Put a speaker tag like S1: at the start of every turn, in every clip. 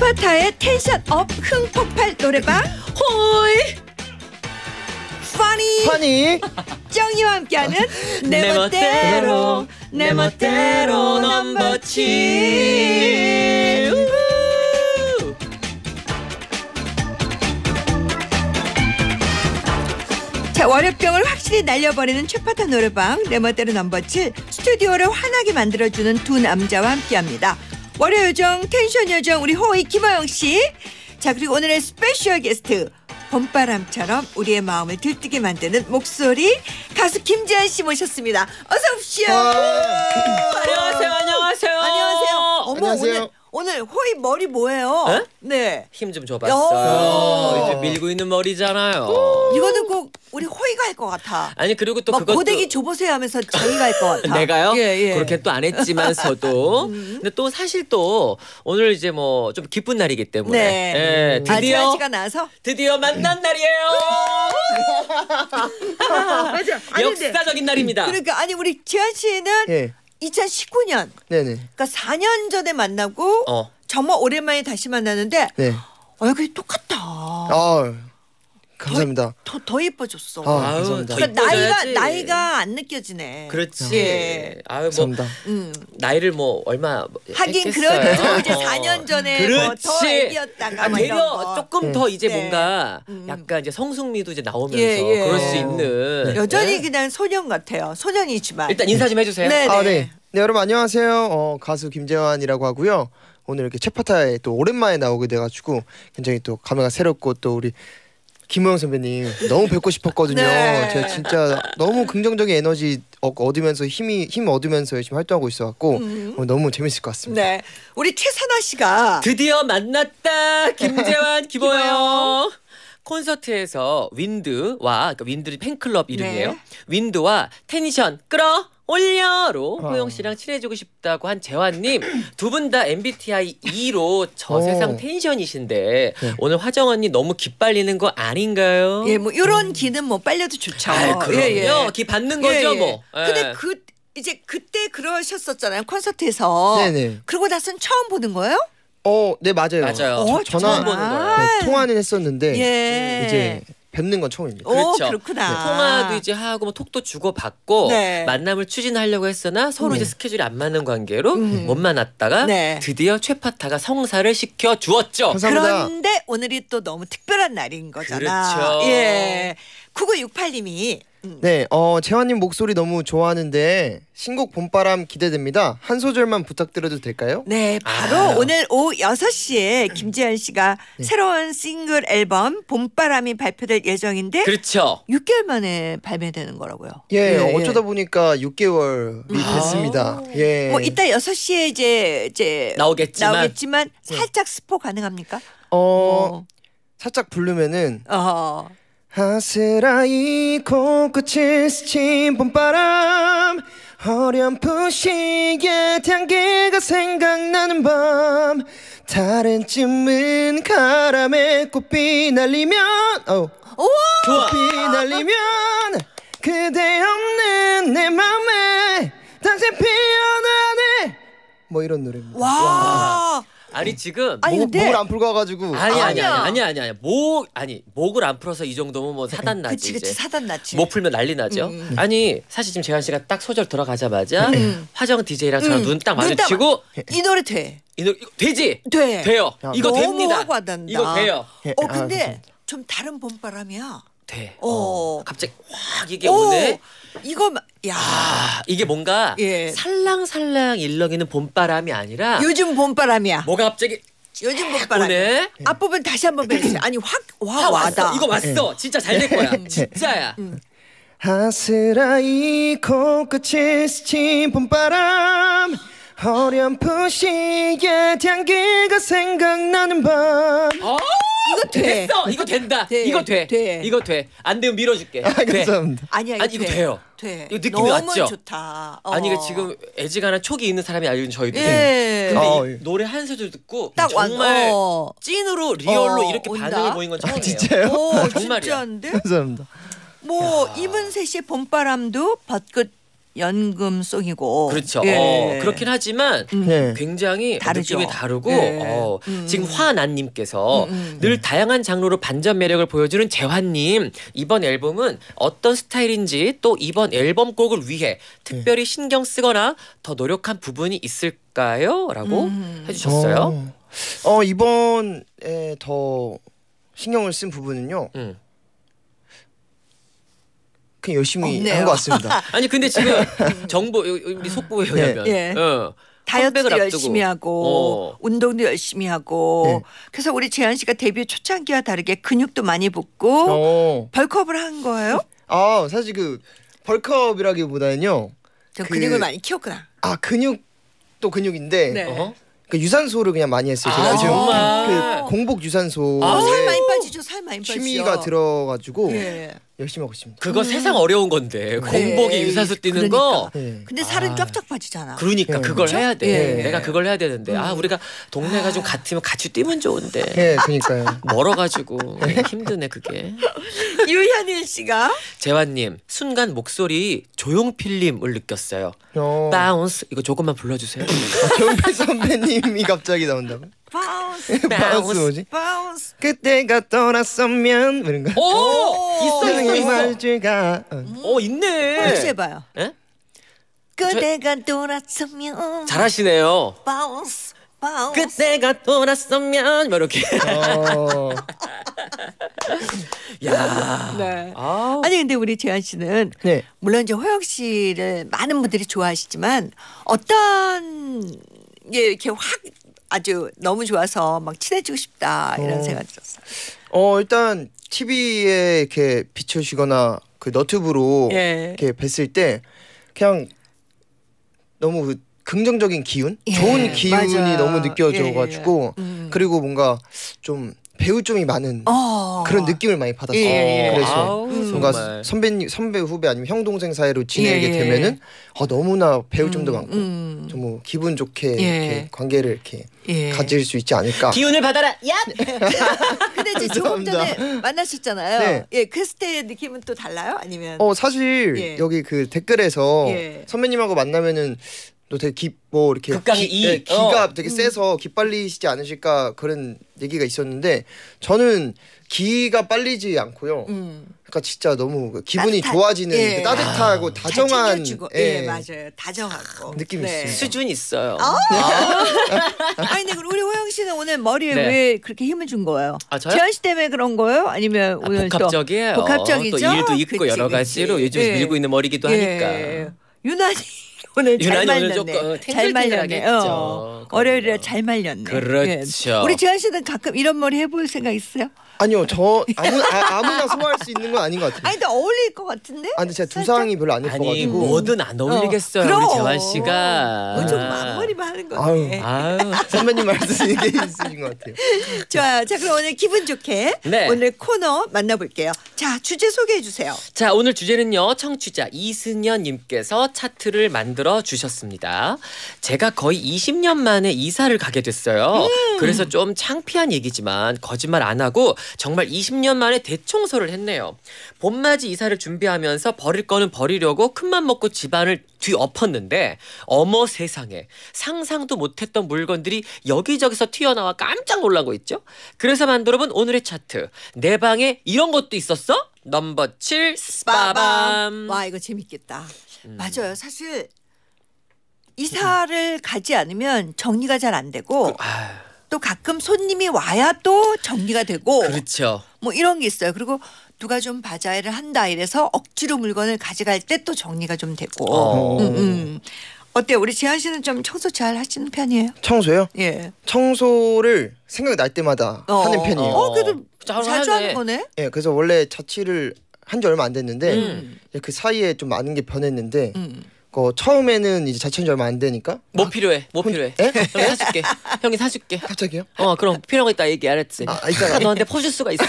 S1: 최파타의 텐션업 흥폭발 노래방 호이
S2: 파니
S1: 정이와 함께하는 내 멋대로 넘버 7. 자, 월요병을 확실히 날려버리는 최파타 노래방 내 멋대로 넘버 7. 스튜디오를 환하게 만들어주는 두 남자와 함께합니다. 월요 요정 텐션 요정 우리 호이 김호영씨. 자, 그리고 오늘의 스페셜 게스트 봄바람처럼 우리의 마음을 들뜨게 만드는 목소리 가수 김재환씨 모셨습니다. 어서 오십시오.
S3: 안녕하세요.
S1: 안녕하세요. 어머,
S2: 안녕하세요.
S1: 오늘 호이 머리 뭐예요?
S3: 에?
S1: 네.
S3: 힘 좀 줘봤어요. 이제 밀고 있는 머리잖아요.
S1: 이거는 꼭 우리 호이가 할 것 같아.
S3: 아니 그리고 또
S1: 막
S3: 그것도
S1: 고데기 줘보세요 하면서 자기가 할 것 같아.
S3: 내가요?
S1: 예.
S3: 그렇게 또 안 했지만서도 근데 또 사실 또 오늘 이제 뭐 좀 기쁜 날이기 때문에
S1: 네.
S3: 드디어
S1: 시가 나서
S3: 드디어 만난 날이에요.
S1: 맞아. 아니,
S3: 역사적인 날입니다.
S1: 그러니까 아니 우리 재환 씨는
S2: 예
S1: 2019년
S2: 네네
S1: 그러니까 4년 전에 만나고 정말 오랜만에 다시 만나는데
S2: 네
S1: 얼굴이 똑같다.
S2: 감사합니다.
S1: 더 예뻐졌어.
S2: 감사합니다.
S3: 더 이뻐져야지.
S1: 나이가 안 느껴지네.
S3: 그렇지.
S1: 예.
S3: 아유 뭐
S2: 감사합니다.
S3: 나이를 뭐 얼마
S1: 하긴
S3: 했겠어요.
S1: 그렇죠. 이제 4년 전에 뭐 더
S3: 그렇지.
S1: 애기였다가 뭐 이런
S3: 되려
S1: 거.
S3: 조금 더 이제
S1: 네.
S3: 뭔가 약간 이제 성숙미도 이제 나오면서
S1: 예.
S3: 그럴 수 있는
S1: 여전히
S3: 네?
S1: 그냥 소년 같아요. 소년이지만.
S3: 일단 인사 좀 해주세요.
S1: 네.
S2: 네, 여러분 안녕하세요. 가수 김재환이라고 하고요. 오늘 이렇게 최파타에 또 오랜만에 나오게 돼가지고 굉장히 또 감회가 새롭고 또 우리 김호영 선배님 너무 뵙고 싶었거든요.
S1: 네.
S2: 제가 진짜 너무 긍정적인 에너지 얻으면서 힘 얻으면서 열심히 활동하고 있어갖고 너무 재밌을 것 같습니다.
S1: 네. 우리 최선아 씨가
S3: 드디어 만났다. 김재환, 김호영. 콘서트에서 윈드와 그러니까 윈드 팬클럽 이름이에요.
S1: 네.
S3: 윈드와 텐션 끌어 올려로 호영 씨랑 친해지고 싶다고 한 재환님 두 분 다 MBTI E로 저세상 텐션이신데 오늘 화정 언니 너무 기빨리는 거 아닌가요?
S1: 예, 뭐 이런 기는 뭐 빨려도 좋죠.
S3: 그럼요. 기 받는 거죠 뭐.
S1: 근데 이제 그때 그러셨었잖아요 콘서트에서.
S2: 네네.
S1: 그러고 나선 처음 보는 거예요?
S2: 네 맞아요.
S3: 맞아요.
S2: 전화
S3: 처음 보는 거예요.
S2: 네, 통화는 했었는데
S1: 예.
S2: 이제 뵙는 건 처음입니다.
S3: 그렇죠.
S1: 그렇구나.
S3: 네, 통화도 이제 하고 뭐 톡도 주고 받고
S1: 네.
S3: 만남을 추진하려고 했으나 서로 이제 스케줄이 안 맞는 관계로 못 만났다가
S1: 네.
S3: 드디어 최파타가 성사를 시켜 주었죠.
S2: 감사합니다.
S1: 그런데 오늘이 또 너무 특별한 날인 거잖아.
S3: 그렇죠.
S1: 예. 9968님이
S2: 네, 재환님 목소리 너무 좋아하는데 신곡 봄바람 기대됩니다. 한 소절만 부탁드려도 될까요?
S1: 네, 바로 오늘 오후 6시에 김재환 씨가 새로운 싱글 앨범 봄바람이 발표될 예정인데
S3: 그렇죠.
S1: 6개월 만에 발매되는 거라고요.
S2: 예, 어쩌다 보니까 6개월이 됐습니다. 예.
S1: 뭐 이따 6시에 이제
S3: 나오겠지만
S1: 살짝 스포 가능합니까?
S2: 살짝 부르면은
S1: 어.
S2: 아스라이 코끝에 스친 봄바람 어렴풋이게 향기가 생각나는 밤 다른 쯤은 가람에 꽃비 날리면
S1: 오!
S2: 꽃비 날리면 그대 없는 내 맘에 다시 피어나네 뭐 이런 노래입니다.
S1: 와.
S3: 아니 지금
S2: 목을 안 풀고 와가지고
S3: 아니야. 목을 안 풀어서 이 정도면 뭐 사단 나지.
S1: 그치 사단 나지.
S3: 목 풀면 난리 나죠. 아니 사실 지금 재환 씨가 딱 소절 들어가자마자 화정 DJ랑 저랑 눈 딱 마주치고
S1: 이 노래 돼.
S3: 이 노래 이거 되지?
S1: 돼.
S3: 돼요. 이거
S1: 너무
S3: 됩니다.
S1: 하고 한단다.
S3: 이거 돼요.
S1: 근데 좀 다른 봄바람이야.
S3: 돼. 갑자기 확 이게
S1: 오,
S3: 오네.
S1: 이거 야.
S3: 이게 뭔가
S1: 예.
S3: 살랑살랑 일렁이는 봄바람이 아니라
S1: 요즘 봄바람이야.
S3: 뭐가 갑자기
S1: 요즘 봄바람.
S3: 오네.
S1: 앞부분 다시 한번 배우세요. 아니 확
S3: 왔어.
S1: 와다.
S3: 이거 왔어. 진짜 잘 될 거야. 진짜야.
S2: 아스라이 코끝에 스친 봄바람 어렴풋이게 향기가 생각나는 밤.
S1: 이거 돼.
S3: 됐어. 이거 된다.
S1: 돼.
S3: 이거 돼.
S1: 돼.
S3: 이거 돼. 안 되면 밀어줄게.
S2: 감사합니다.
S1: 아니야
S3: 아니, 이거 돼요.
S1: 돼.
S3: 이거 느낌이
S1: 너무
S3: 왔죠?
S1: 좋다.
S3: 아니 이게 지금 애지간한 촉이 있는 사람이 알려준 저희도.
S1: 예.
S3: 근데 이 노래 한 소절 듣고
S1: 딱
S3: 정말 찐으로 리얼로 이렇게
S1: 온다?
S3: 반응을 보인 건 처음이에요.
S2: 진짜요?
S3: 정말이야.
S1: 진짜인데?
S2: 감사합니다.
S1: 뭐 이문세 씨의 봄바람도 벚꽃 연금송이고.
S3: 그렇죠.
S1: 예.
S3: 그렇긴 하지만
S2: 네.
S3: 굉장히
S1: 다르죠.
S3: 느낌이 다르고
S1: 예.
S3: 지금 화난님께서 늘 다양한 장르로 반전 매력을 보여주는 재환님 이번 앨범은 어떤 스타일인지 또 이번 앨범 곡을 위해 특별히 신경 쓰거나 더 노력한 부분이 있을까요? 라고 해주셨어요.
S2: 이번에 더 신경을 쓴 부분은요. 그냥 열심히
S1: 없네요.
S2: 한 것 같습니다.
S3: 아니 근데 지금 정보 우리 속보에 의하면
S1: 예.
S3: 컴백을
S1: 다이어트도
S3: 앞두고.
S1: 열심히 하고 운동도 열심히 하고
S2: 네.
S1: 그래서 우리 재한 씨가 데뷔 초창기와 다르게 근육도 많이 붙고 벌크업을 한 거예요?
S2: 사실 그 벌크업이라기보다는요.
S1: 저
S2: 그-
S1: 근육을 많이 키웠구나.
S2: 근육도 근육인데
S1: 네.
S2: 그 유산소를 그냥 많이 했어요. 제가 요즘
S3: 정말?
S2: 그 공복 유산소
S1: 살 많이 빠지죠. 살 많이 빠지죠.
S2: 취미가 들어가지고
S1: 예.
S2: 열심히 하고 있습니다.
S3: 그거 세상 어려운 건데 공복이 유산소 뛰는 거.
S2: 네.
S1: 근데 살은 쫙쫙 빠지잖아.
S3: 그러니까
S2: 네.
S3: 그걸
S1: 그렇죠?
S3: 해야 돼.
S1: 예.
S3: 내가 그걸 해야 되는데 우리가 동네가 좀 같으면 같이 뛰면 좋은데
S2: 네, 그러니까요.
S3: 멀어가지고 힘드네 그게.
S1: 유현일 씨가
S3: 재환님 순간 목소리 조용필님을 느꼈어요.
S2: 어,
S3: 바운스 이거 조금만 불러주세요.
S2: 조용필 선배님이 갑자기 나온다고?
S1: 바운스
S2: 바운스 뭐지?
S1: 바운스
S2: 그때가 떠났으면 이런 거.
S3: 오 있어
S2: 세상의
S3: 있어.
S2: 말쥐가
S3: 있네.
S1: 혹시 해봐요.
S3: 예?
S1: 그대가 돌았으면
S3: 잘하시네요.
S1: 바운스 바운스
S3: 그때가 돌았으면 뭐 이렇게.
S2: 어,
S3: 야.
S1: 네.
S3: 아.
S1: 아니 근데 우리 재한 씨는
S2: 네.
S1: 물론 이제 호영 씨를 많은 분들이 좋아하시지만 어떤 게 이렇게 확 아주 너무 좋아서 막 친해지고 싶다 이런 생각 들었어요.
S2: 일단 TV에 이렇게 비추시거나 그 너튜브로
S1: 예.
S2: 이렇게 뵀을 때 그냥 너무 그 긍정적인 기운,
S1: 예,
S2: 좋은 기운이
S1: 맞아요.
S2: 너무 느껴져가지고
S1: 예.
S2: 그리고 뭔가 좀 배울 점이 많은 그런 느낌을 많이 받았어요.
S1: 예, 예.
S2: 그래서
S3: 아우,
S2: 뭔가
S3: 정말.
S2: 선배 후배 아니면 형 동생 사이로 지내게
S1: 예, 예.
S2: 되면은 너무나 배울 점도 많고
S1: 음.
S2: 좀 뭐 기분 좋게
S1: 예.
S2: 이렇게 관계를 이렇게
S1: 예.
S2: 가질 수 있지 않을까.
S3: 기운을 받아라. 야.
S1: 근데 이제 조금 전에
S2: 감사합니다.
S1: 만나셨잖아요.
S2: 네.
S1: 예, 그랬을 때 느낌은 또 달라요? 아니면
S2: 사실
S1: 예.
S2: 여기 그 댓글에서
S1: 예.
S2: 선배님하고 만나면은 또 되게 이렇게
S3: 극강의 이.
S2: 기가 되게 세서 기빨리시지 않으실까 그런 얘기가 있었는데 저는 기가 빨리지 않고요. 그러니까 진짜 너무 기분이
S1: 따뜻한,
S2: 좋아지는
S1: 예.
S2: 그 따뜻하고
S1: 잘
S2: 다정한
S1: 챙겨주고. 예, 맞아요. 다정하고
S2: 느낌이 있습니다.
S3: 수준 있어요.
S1: 아니 근데 우리 호영 씨는 오늘 머리에
S3: 네.
S1: 왜 그렇게 힘을 준 거예요?
S3: 아, 저요?
S1: 재현 씨 때문에 그런 거예요? 아니면 오늘
S3: 복합적이에요.
S1: 또 복합적이죠?
S3: 또 일도 있고
S1: 그치,
S3: 여러
S1: 그치.
S3: 가지로 요즘
S1: 예.
S3: 밀고 있는 머리기도
S1: 예.
S3: 하니까.
S1: 유난히 오늘 잘
S3: 유난히 오늘
S1: 말렸네.
S3: 조금
S1: 잘 말렸네.
S3: 탱글탱글하겠죠.
S1: 월요일에 잘 말렸네.
S3: 그렇죠.
S1: 예. 우리 재현 씨는 가끔 이런 머리 해볼 생각 있어요?
S2: 아니요, 저 아무나 소화할 수 있는 건 아닌 것 같아요.
S1: 아니 근데 어울릴 것 같은데?
S2: 근데 제가 두상이 별로 안
S3: 아니
S2: 예뻐가지고.
S3: 뭐든 안 어울리겠어요
S1: 그럼.
S3: 우리 재환 씨가.
S1: 좀 앞머리만 하는
S2: 아유.
S1: 건데.
S3: 아유.
S2: 선배님 말씀 이게 있으신 것 같아요.
S1: 좋아요. 자 그럼 오늘 기분 좋게
S3: 네.
S1: 오늘 코너 만나볼게요. 자 주제 소개해 주세요.
S3: 자 오늘 주제는요 청취자 이승연님께서 차트를 만들어 주셨습니다. 제가 거의 20년 만에 이사를 가게 됐어요. 그래서 좀 창피한 얘기지만 거짓말 안 하고 정말 20년 만에 대청소를 했네요. 봄맞이 이사를 준비하면서 버릴 거는 버리려고 큰맘 먹고 집안을 뒤엎었는데 어머 세상에 상상도 못했던 물건들이 여기저기서 튀어나와 깜짝 놀란 거 있죠. 그래서 만들어본 오늘의 차트. 내 방에 이런 것도 있었어? 넘버 7 스파밤.
S1: 와 이거 재밌겠다. 맞아요. 사실 이사를 가지 않으면 정리가 잘 안 되고 또 가끔 손님이 와야 또 정리가 되고
S3: 그렇죠.
S1: 뭐 이런 게 있어요. 그리고 누가 좀 바자회를 한다 이래서 억지로 물건을 가져갈 때 또 정리가 좀 되고. 어때요? 우리 재한 씨는 좀 청소 잘 하시는 편이에요?
S2: 청소요?
S1: 예.
S2: 청소를 생각이 날 때마다 하는 편이에요.
S1: 그래도
S3: 잘
S1: 자주
S3: 하네.
S1: 하는 거네.
S2: 예, 그래서 원래 자취를 한 지 얼마 안 됐는데 이제 그 사이에 좀 많은 게 변했는데 처음에는 이제 자취한 지 얼마 안 되니까
S3: 뭐 필요해? 뭐 필요해?
S2: 에?
S3: 형이 사줄게. 형이 사줄게.
S2: 갑자기요?
S3: 그럼 필요한 거 있다 얘기 알았지.
S2: 이따가.
S3: 너한테 퍼줄 수가 있어.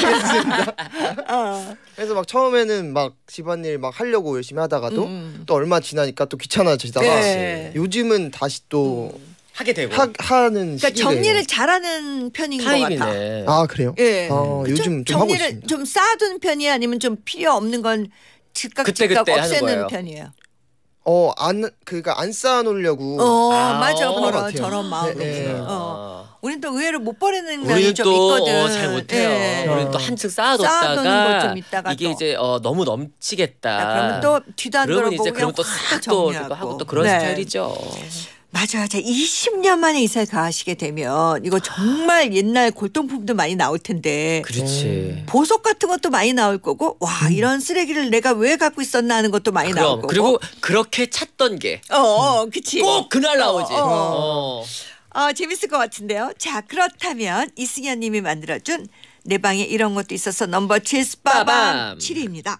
S2: 그래서 막 처음에는 막 집안일 막 하려고 열심히 하다가도 또 얼마 지나니까 또 귀찮아지다가
S1: 네.
S2: 요즘은 다시 또
S3: 하게 되고.
S2: 하는
S1: 그러니까
S2: 시기예요.
S1: 정리를 잘하는 편인 것 같아.
S3: 타입이네.
S2: 아 그래요?
S1: 예.
S2: 요즘 좀 하고
S1: 정리를
S2: 있습니다.
S1: 좀 쌓아두는 편이 아니면 좀 필요 없는 건 즉각
S3: 그때
S1: 즉각
S3: 하는
S1: 없애는
S3: 거예요.
S1: 편이에요.
S2: 그니까 안 쌓아놓으려고.
S1: 맞아.
S3: 그런
S1: 그런
S2: 것 같아요.
S1: 저런 마음으로.
S2: 네.
S1: 우리는 또 의외로 못 버리는 면이
S3: 우리는
S1: 좀
S3: 또
S1: 있거든.
S3: 잘 못해요.
S1: 예.
S3: 우리는 또 한층
S1: 쌓아두는
S3: 쌓아뒀다가
S1: 거좀 있다가
S3: 이게
S1: 또.
S3: 이제 너무 넘치겠다.
S1: 그러면 또 뒤도 안
S3: 그러면
S1: 돌아보고
S3: 이제 그러면 또
S1: 그냥
S3: 싹
S1: 확
S3: 또
S1: 정리하고.
S3: 하고 또 그런
S1: 네.
S3: 스타일이죠.
S1: 맞아요. 20년 만에 이사를 가시게 되면 이거 정말 옛날 골동품도 많이 나올 텐데
S3: 그렇지.
S1: 보석 같은 것도 많이 나올 거고 와 이런 쓰레기를 내가 왜 갖고 있었나 하는 것도 많이 나올
S3: 그럼
S1: 거고.
S3: 그리고 그렇게 찾던 게
S1: 그치.
S3: 꼭 그날 나오지.
S1: 재밌을 것 같은데요. 자 그렇다면 이승현 님이 만들어준 내 방에 이런 것도 있어서 넘버 7 스파밤
S3: 빠밤.
S1: 7위입니다.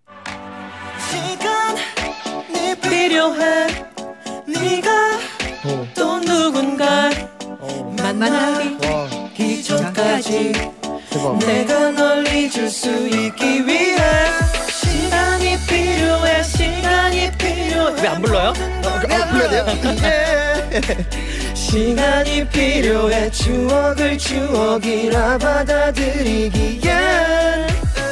S3: 시간이 필요해 네가 또 누군가 만나기 전까지
S2: 대박.
S3: 내가 널 잊을 수 있기 위해 시간이 필요해 시간이 필요해 왜 안 불러요?
S2: 불러야 돼요?
S3: 시간이 필요해 추억이라 받아들이기엔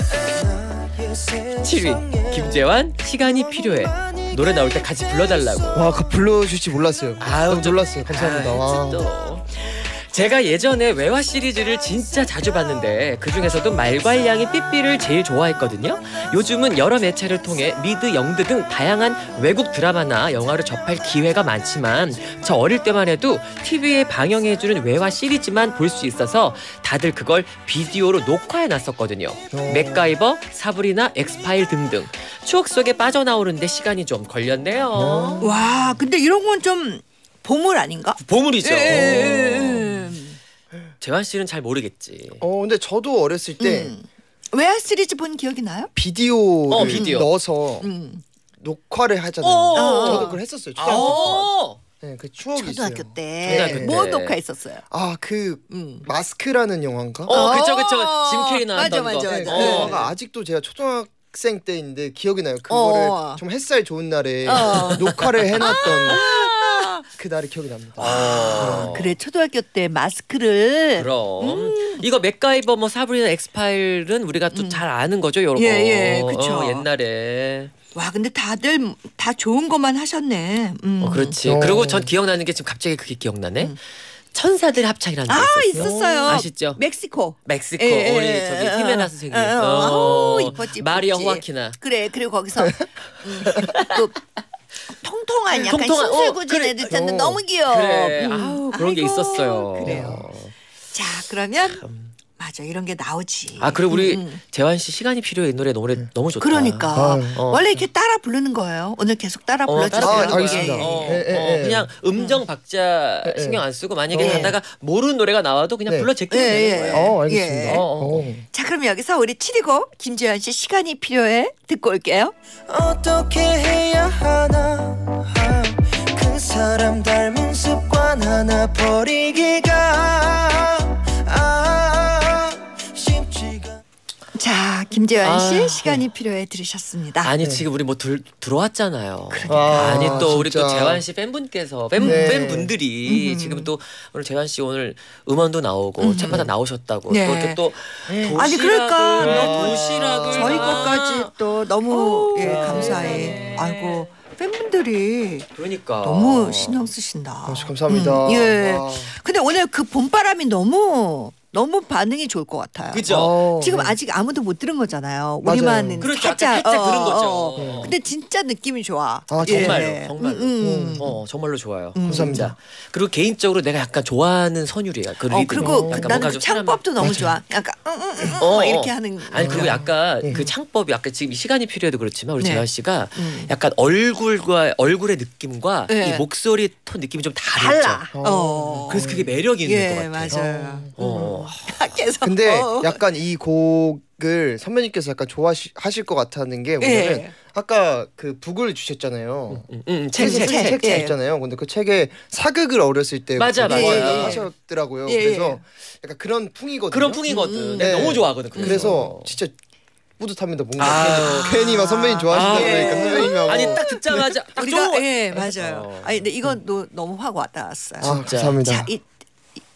S3: 7위 김재환 시간이 필요해 노래 나올 때 같이 불러달라고.
S2: 와, 그 불러주실지 몰랐어요. 너무 놀랐어요. 감사합니다. 와.
S3: 또. 제가 예전에 외화 시리즈를 진짜 자주 봤는데 그중에서도 말괄량이 삐삐를 제일 좋아했거든요. 요즘은 여러 매체를 통해 미드, 영드 등 다양한 외국 드라마나 영화를 접할 기회가 많지만 저 어릴 때만 해도 TV에 방영해주는 외화 시리즈만 볼 수 있어서 다들 그걸 비디오로 녹화해놨었거든요. 맥가이버, 사브리나, 엑스파일 등등 추억 속에 빠져나오는데 시간이 좀 걸렸네요.
S1: 와 근데 이런 건 좀 보물 아닌가?
S3: 보물이죠.
S1: 예.
S3: 재환 씨는 잘 모르겠지.
S2: 근데 저도 어렸을 때
S1: 외화 시리즈 본 기억이 나요?
S2: 비디오를
S3: 비디오.
S2: 넣어서 녹화를 하잖아요. 저도 그걸 했었어요. 초등학교 때. 네, 그 추억이
S1: 초등학교
S2: 있어요.
S1: 때.
S3: 초등학교 때.
S1: 뭐 녹화했었어요?
S2: 그 마스크라는 영화인가?
S3: 그쵸. 짐 캐리 나왔던
S1: 맞아,
S3: 거.
S1: 맞아,
S2: 네, 그
S1: 맞아.
S2: 영화가 아직도 제가 초등학생 때인데 기억이 나요. 그거를 좀 햇살 좋은 날에 녹화를 해놨던 그 날이 기억이 납니다.
S1: 그래 초등학교 때 마스크를
S3: 그럼 이거 맥가이버 뭐 사브리나 엑스파일은 우리가 또 잘 아는 거죠, 요런 거.
S1: 예, 그쵸.
S3: 옛날에.
S1: 와 근데 다들 다 좋은 것만 하셨네.
S3: 그렇지. 그리고 전 기억나는 게 지금 갑자기 그게 기억나네. 천사들 합창이라는 게
S1: 있었어요.
S3: 아시죠?
S1: 멕시코.
S3: 멕시코
S1: 예,
S3: 우리
S1: 예,
S3: 저기
S1: 예,
S3: 히메나 선생님.
S1: 이뻤지.
S3: 마리아 호아키나.
S1: 그래 그리고 거기서 그 통통한 약간
S3: 통통한,
S1: 심술궂은
S3: 그래.
S1: 애들 있었는데 너무 귀여워.
S3: 그래. 그런 게
S1: 아이고,
S3: 있었어요.
S1: 그래요. 자 그러면 맞아 이런 게 나오지.
S3: 그리고 우리 재환 씨 시간이 필요해 이 노래 너무 좋다.
S1: 그러니까 원래 이렇게 따라 부르는 거예요. 오늘 계속 따라 불러주세요.
S3: 따라 부르는
S2: 알겠습니다.
S3: 거야. 그냥 음정 박자 신경 안 쓰고 만약에 가다가 모르는 노래가 나와도 그냥 불러 제끼면 되는 거예요.
S2: 알겠습니다.
S1: 자 그럼 여기서 우리 7위곡 김재환 씨 시간이 필요해 듣고 올게요.
S4: 어떻게 해야 하나 그 사람 닮은 습관 하나 버리기가 쉽지가.
S1: 자 김재환 씨 시간이 필요해 들으셨습니다.
S3: 아니 지금 우리 뭐 들어왔잖아요.
S2: 아,
S3: 아니 또 우리 또
S2: 진짜.
S3: 재환 씨 팬분께서
S2: 네.
S3: 팬분들이 지금 또 오늘 재환 씨 오늘 음원도 나오고 책마다 나오셨다고
S1: 네.
S3: 또 이렇게 또
S1: 아니 그러니까 너무
S3: 도시락을
S1: 저희
S3: 다.
S1: 것까지 또 너무 감사해. 아이고 팬분들이
S3: 그러니까
S1: 너무 신경 쓰신다.
S2: 감사합니다.
S1: 예.
S2: 와.
S1: 근데 오늘 그 봄바람이 너무 반응이 좋을 것 같아요.
S3: 그죠?
S1: 지금 아직 아무도 못 들은 거잖아요.
S2: 맞아요.
S1: 우리만
S3: 그렇죠.
S1: 살짝
S3: 살짝 들은 거죠.
S1: 근데 진짜 느낌이 좋아.
S3: 정말로
S1: 예.
S3: 정말로 정말로 좋아요.
S2: 감사합니다.
S3: 진짜. 그리고 개인적으로 내가 약간 좋아하는 선율이야. 그 리듬.
S1: 그리고
S3: 약간
S1: 나는
S3: 뭔가
S1: 그
S3: 좀
S1: 창법도 너무 좋아. 약간 막 이렇게 하는.
S3: 아니 그리고 약간 그 창법이 약간 지금 시간이 필요해도 그렇지만 우리
S1: 네.
S3: 재환 씨가 약간 얼굴의 느낌과
S1: 네.
S3: 이 목소리 톤 느낌이 좀 다르죠.
S1: 달라.
S3: 그래서 그게 매력이 있는 것 같아요.
S1: 맞아요. 밖에서.
S2: 근데 약간 이 곡을 선배님께서 약간 좋아하실 것 같다는 게 뭐냐면 아까 그 북을 주셨잖아요.
S3: 책.
S2: 책 주셨잖아요. 근데 그 책에 사극을 어렸을 때
S3: 맞아.
S2: 하셨더라고요. 그래서 약간 그런 풍이거든요.
S3: 그런 풍이거든.
S2: 네.
S3: 내가 너무 좋아하거든.
S2: 그래서 진짜 뿌듯합니다. 뭔가 괜히 막 선배님 좋아하신다 그러니까 선배님하고
S3: 아니 딱 듣자마자 딱
S1: 우리가
S3: 좋은
S1: 맞아요. 아니 근데 이건 너무 확 와닿았어요.
S2: 감사합니다.
S1: 자,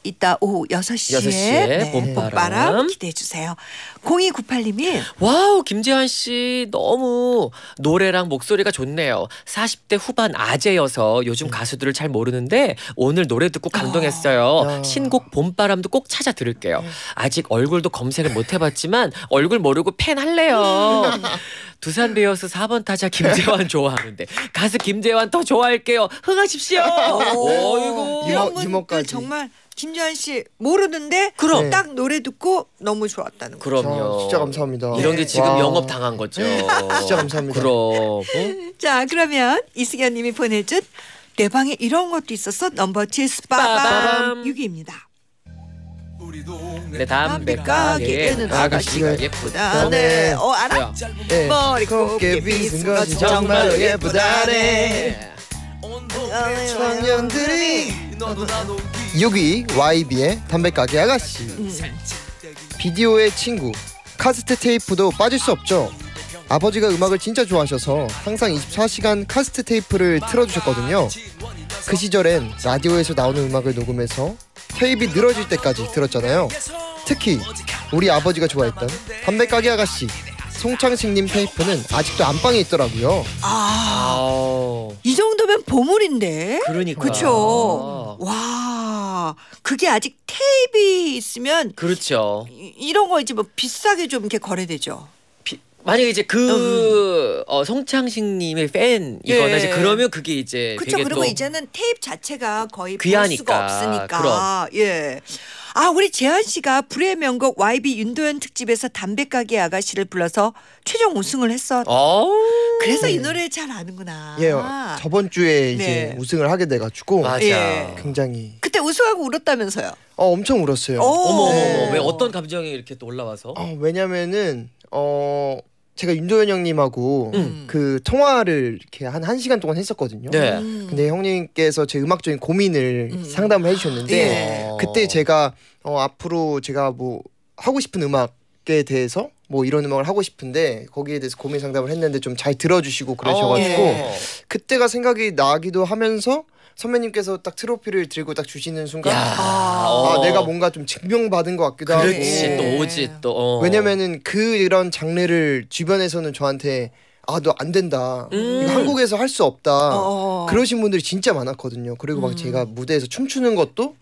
S1: 이따 오후 6시에
S3: 6시에 봄바람.
S1: 기대해 주세요. 0298님이
S3: 와우, 김재환 씨 너무 노래랑 목소리가 좋네요. 40대 후반 아재여서 요즘 가수들을 잘 모르는데 오늘 노래 듣고 감동했어요. 신곡 봄바람도 꼭 찾아 들을게요. 아직 얼굴도 검색을 못 해봤지만 얼굴 모르고 팬 할래요. 두산 베어스 4번 타자 김재환 좋아하는데 가수 김재환 더 좋아할게요. 흥하십시오. 어이구.
S1: 이런 분들
S2: 유머까지.
S1: 정말 김재환 씨 모르는데
S3: 그럼.
S1: 딱 노래 듣고 너무 좋았다는 거.
S3: 그럼요.
S2: 진짜 감사합니다.
S3: 이런 게 지금
S2: 와.
S3: 영업 당한 거죠.
S2: 진짜 감사합니다.
S3: 그럼.
S1: 자, 그러면 이승현님이 보내준 내 방에 이런 것도 있었어. 넘버 7
S3: 빠밤.
S1: 스파밤 6위입니다.
S3: 내 담배 가게에는 아가씨가 예쁘다.
S1: 네. 알아?
S3: 뭐야?
S2: 네.
S1: 머리 곱게 빗은 것이 정말로 예쁘다네.
S2: 청년들이 6위 YB의 담배가게 아가씨. 비디오의 친구 카세트 테이프도 빠질 수 없죠. 아버지가 음악을 진짜 좋아하셔서 항상 24시간 카세트 테이프를 틀어주셨거든요. 그 시절엔 라디오에서 나오는 음악을 녹음해서 테이프가 늘어질 때까지 들었잖아요. 특히 우리 아버지가 좋아했던 담배가게 아가씨 송창식님 테이프는 아직도 안방에 있더라고요.
S1: 이 정도면 보물인데.
S3: 그러니까.
S1: 그렇죠. 와, 그게 아직 테이프 있으면
S3: 그렇죠.
S1: 이런 거 이제 뭐 비싸게 좀 이렇게 거래되죠.
S3: 만약에 이제 송창식님의 팬이거나
S1: 예.
S3: 이제 그러면 그게 이제
S1: 그렇죠.
S3: 되게
S1: 그리고
S3: 또
S1: 이제는 테이프 자체가 거의 볼
S3: 귀하니까.
S1: 수가 없으니까.
S3: 그럼.
S1: 예. 아, 우리 재한 씨가 불의 명곡 YB 윤도현 특집에서 담배가게 아가씨를 불러서 최종 우승을 했어. 그래서 이 노래 잘 아는구나.
S2: 예, 저번 주에 이제
S1: 네.
S2: 우승을 하게 돼가지고
S3: 맞아.
S1: 예.
S2: 굉장히
S1: 그때 우승하고 울었다면서요.
S2: 엄청 울었어요.
S3: 어머
S2: 네.
S3: 왜 어떤 감정이 이렇게 또 올라와서?
S2: 왜냐면은 제가 윤도현 형님하고
S1: 음.
S2: 그 통화를 이렇게 한 1시간 동안 했었거든요.
S3: 네.
S2: 근데 형님께서 제 음악적인 고민을 상담을 해주셨는데
S1: 예.
S2: 그때 제가 앞으로 제가 뭐 하고 싶은 음악에 대해서 뭐 이런 음악을 하고 싶은데 거기에 대해서 고민 상담을 했는데 좀 잘 들어주시고 그러셔가지고
S1: 예.
S2: 그때가 생각이 나기도 하면서 선배님께서 딱 트로피를 들고 딱 주시는 순간 내가 뭔가 좀 증명받은 것 같기도 하고
S3: 그렇지 또 오지 또.
S2: 왜냐면은 그런 장르를 주변에서는 저한테 너 안 된다. 이거 한국에서 할 수 없다. 그러신 분들이 진짜 많았거든요. 그리고 막 제가 무대에서 춤추는 것도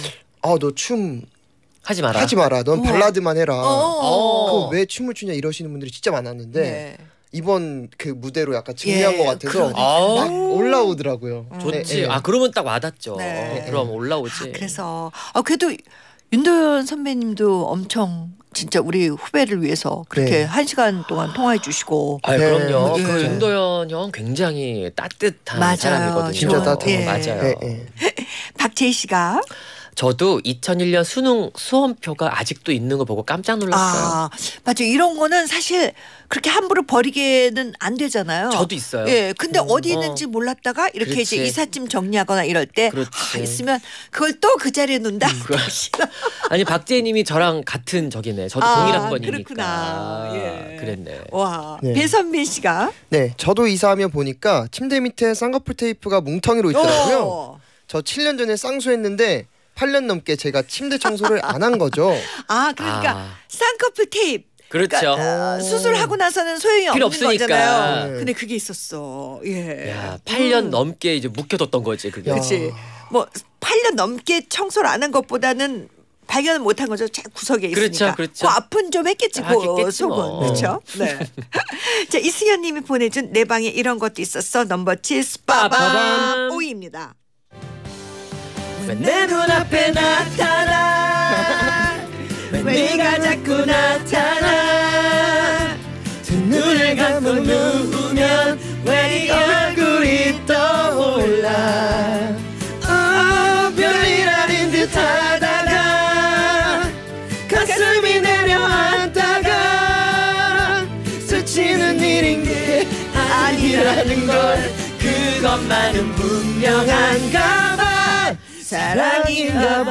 S2: 너 춤
S3: 하지 마라.
S2: 하지 마라. 넌 발라드만 해라.
S1: 어.
S2: 왜 춤을 추냐 이러시는 분들이 진짜 많았는데
S1: 네.
S2: 이번 그 무대로 약간 증명한
S1: 예,
S2: 것 같아서
S3: 그러니까.
S2: 막 올라오더라고요.
S3: 좋지.
S2: 네, 네.
S3: 그러면 딱 와닿죠.
S1: 네.
S3: 그럼 올라오지.
S1: 그래서 그래도 윤도현 선배님도 엄청 진짜 우리 후배를 위해서 그렇게
S2: 네.
S1: 1시간 동안 통화해 주시고.
S3: 그럼요.
S1: 예.
S3: 그 윤도현 형 굉장히 따뜻한
S1: 맞아요.
S3: 사람이거든요.
S2: 진짜 따뜻해요.
S3: 맞아요.
S2: 네, 네.
S1: 박재희 씨가
S3: 저도 2001년 수능 수험표가 아직도 있는 거 보고 깜짝 놀랐어요.
S1: 맞아. 이런 거는 사실 그렇게 함부로 버리게는 안 되잖아요.
S3: 저도 있어요.
S1: 예, 근데 어디 있는지 몰랐다가 이렇게
S3: 그렇지.
S1: 이제 이삿짐 정리하거나 이럴 때
S3: 그렇지.
S1: 있으면 그걸 또 그 자리에 놓는다.
S3: 아니 박재희님이 저랑 같은 적이네. 저도 동일 학번이니까.
S1: 그렇구나. 예.
S3: 그랬네.
S1: 와,
S2: 네.
S1: 배선민 씨가
S2: 네, 저도 이사하며 보니까 침대 밑에 쌍꺼풀 테이프가 뭉텅이로 있더라고요. 저 7년 전에 쌍수했는데 8년 넘게 제가 침대 청소를 안 한 거죠.
S1: 그러니까 쌍꺼풀 테이프.
S3: 그렇죠.
S1: 그러니까, 수술하고 나서는 소용이
S3: 필요
S1: 없는
S3: 없으니까.
S1: 거잖아요.
S2: 네.
S1: 근데 그게 있었어. 예.
S3: 야, 8년 넘게 이제 묵혀뒀던 거지 그게.
S2: 야.
S1: 그렇지. 뭐 8년 넘게 청소를 안 한 것보다는 발견을 못한 거죠. 구석에 있으니까.
S3: 그렇죠.
S1: 그 아픈 좀 했겠지. 그
S3: 하겠겠지
S1: 속은.
S3: 뭐.
S1: 그렇죠. 네. 자, 이승현님이 보내준 내 방에 이런 것도 있었어. 넘버 7 스파밤
S3: 빠밤.
S1: 5위입니다.
S3: 왜 내 눈앞에 나타나 왜 네가 자꾸 나타나 두 눈을 감고 누우면 왜 네 얼굴이 떠올라 별일 아닌 듯 하다가 가슴이 내려앉다가 스치는 일인 게 아니라는 걸 그것만은 분명한가 봐 사랑인가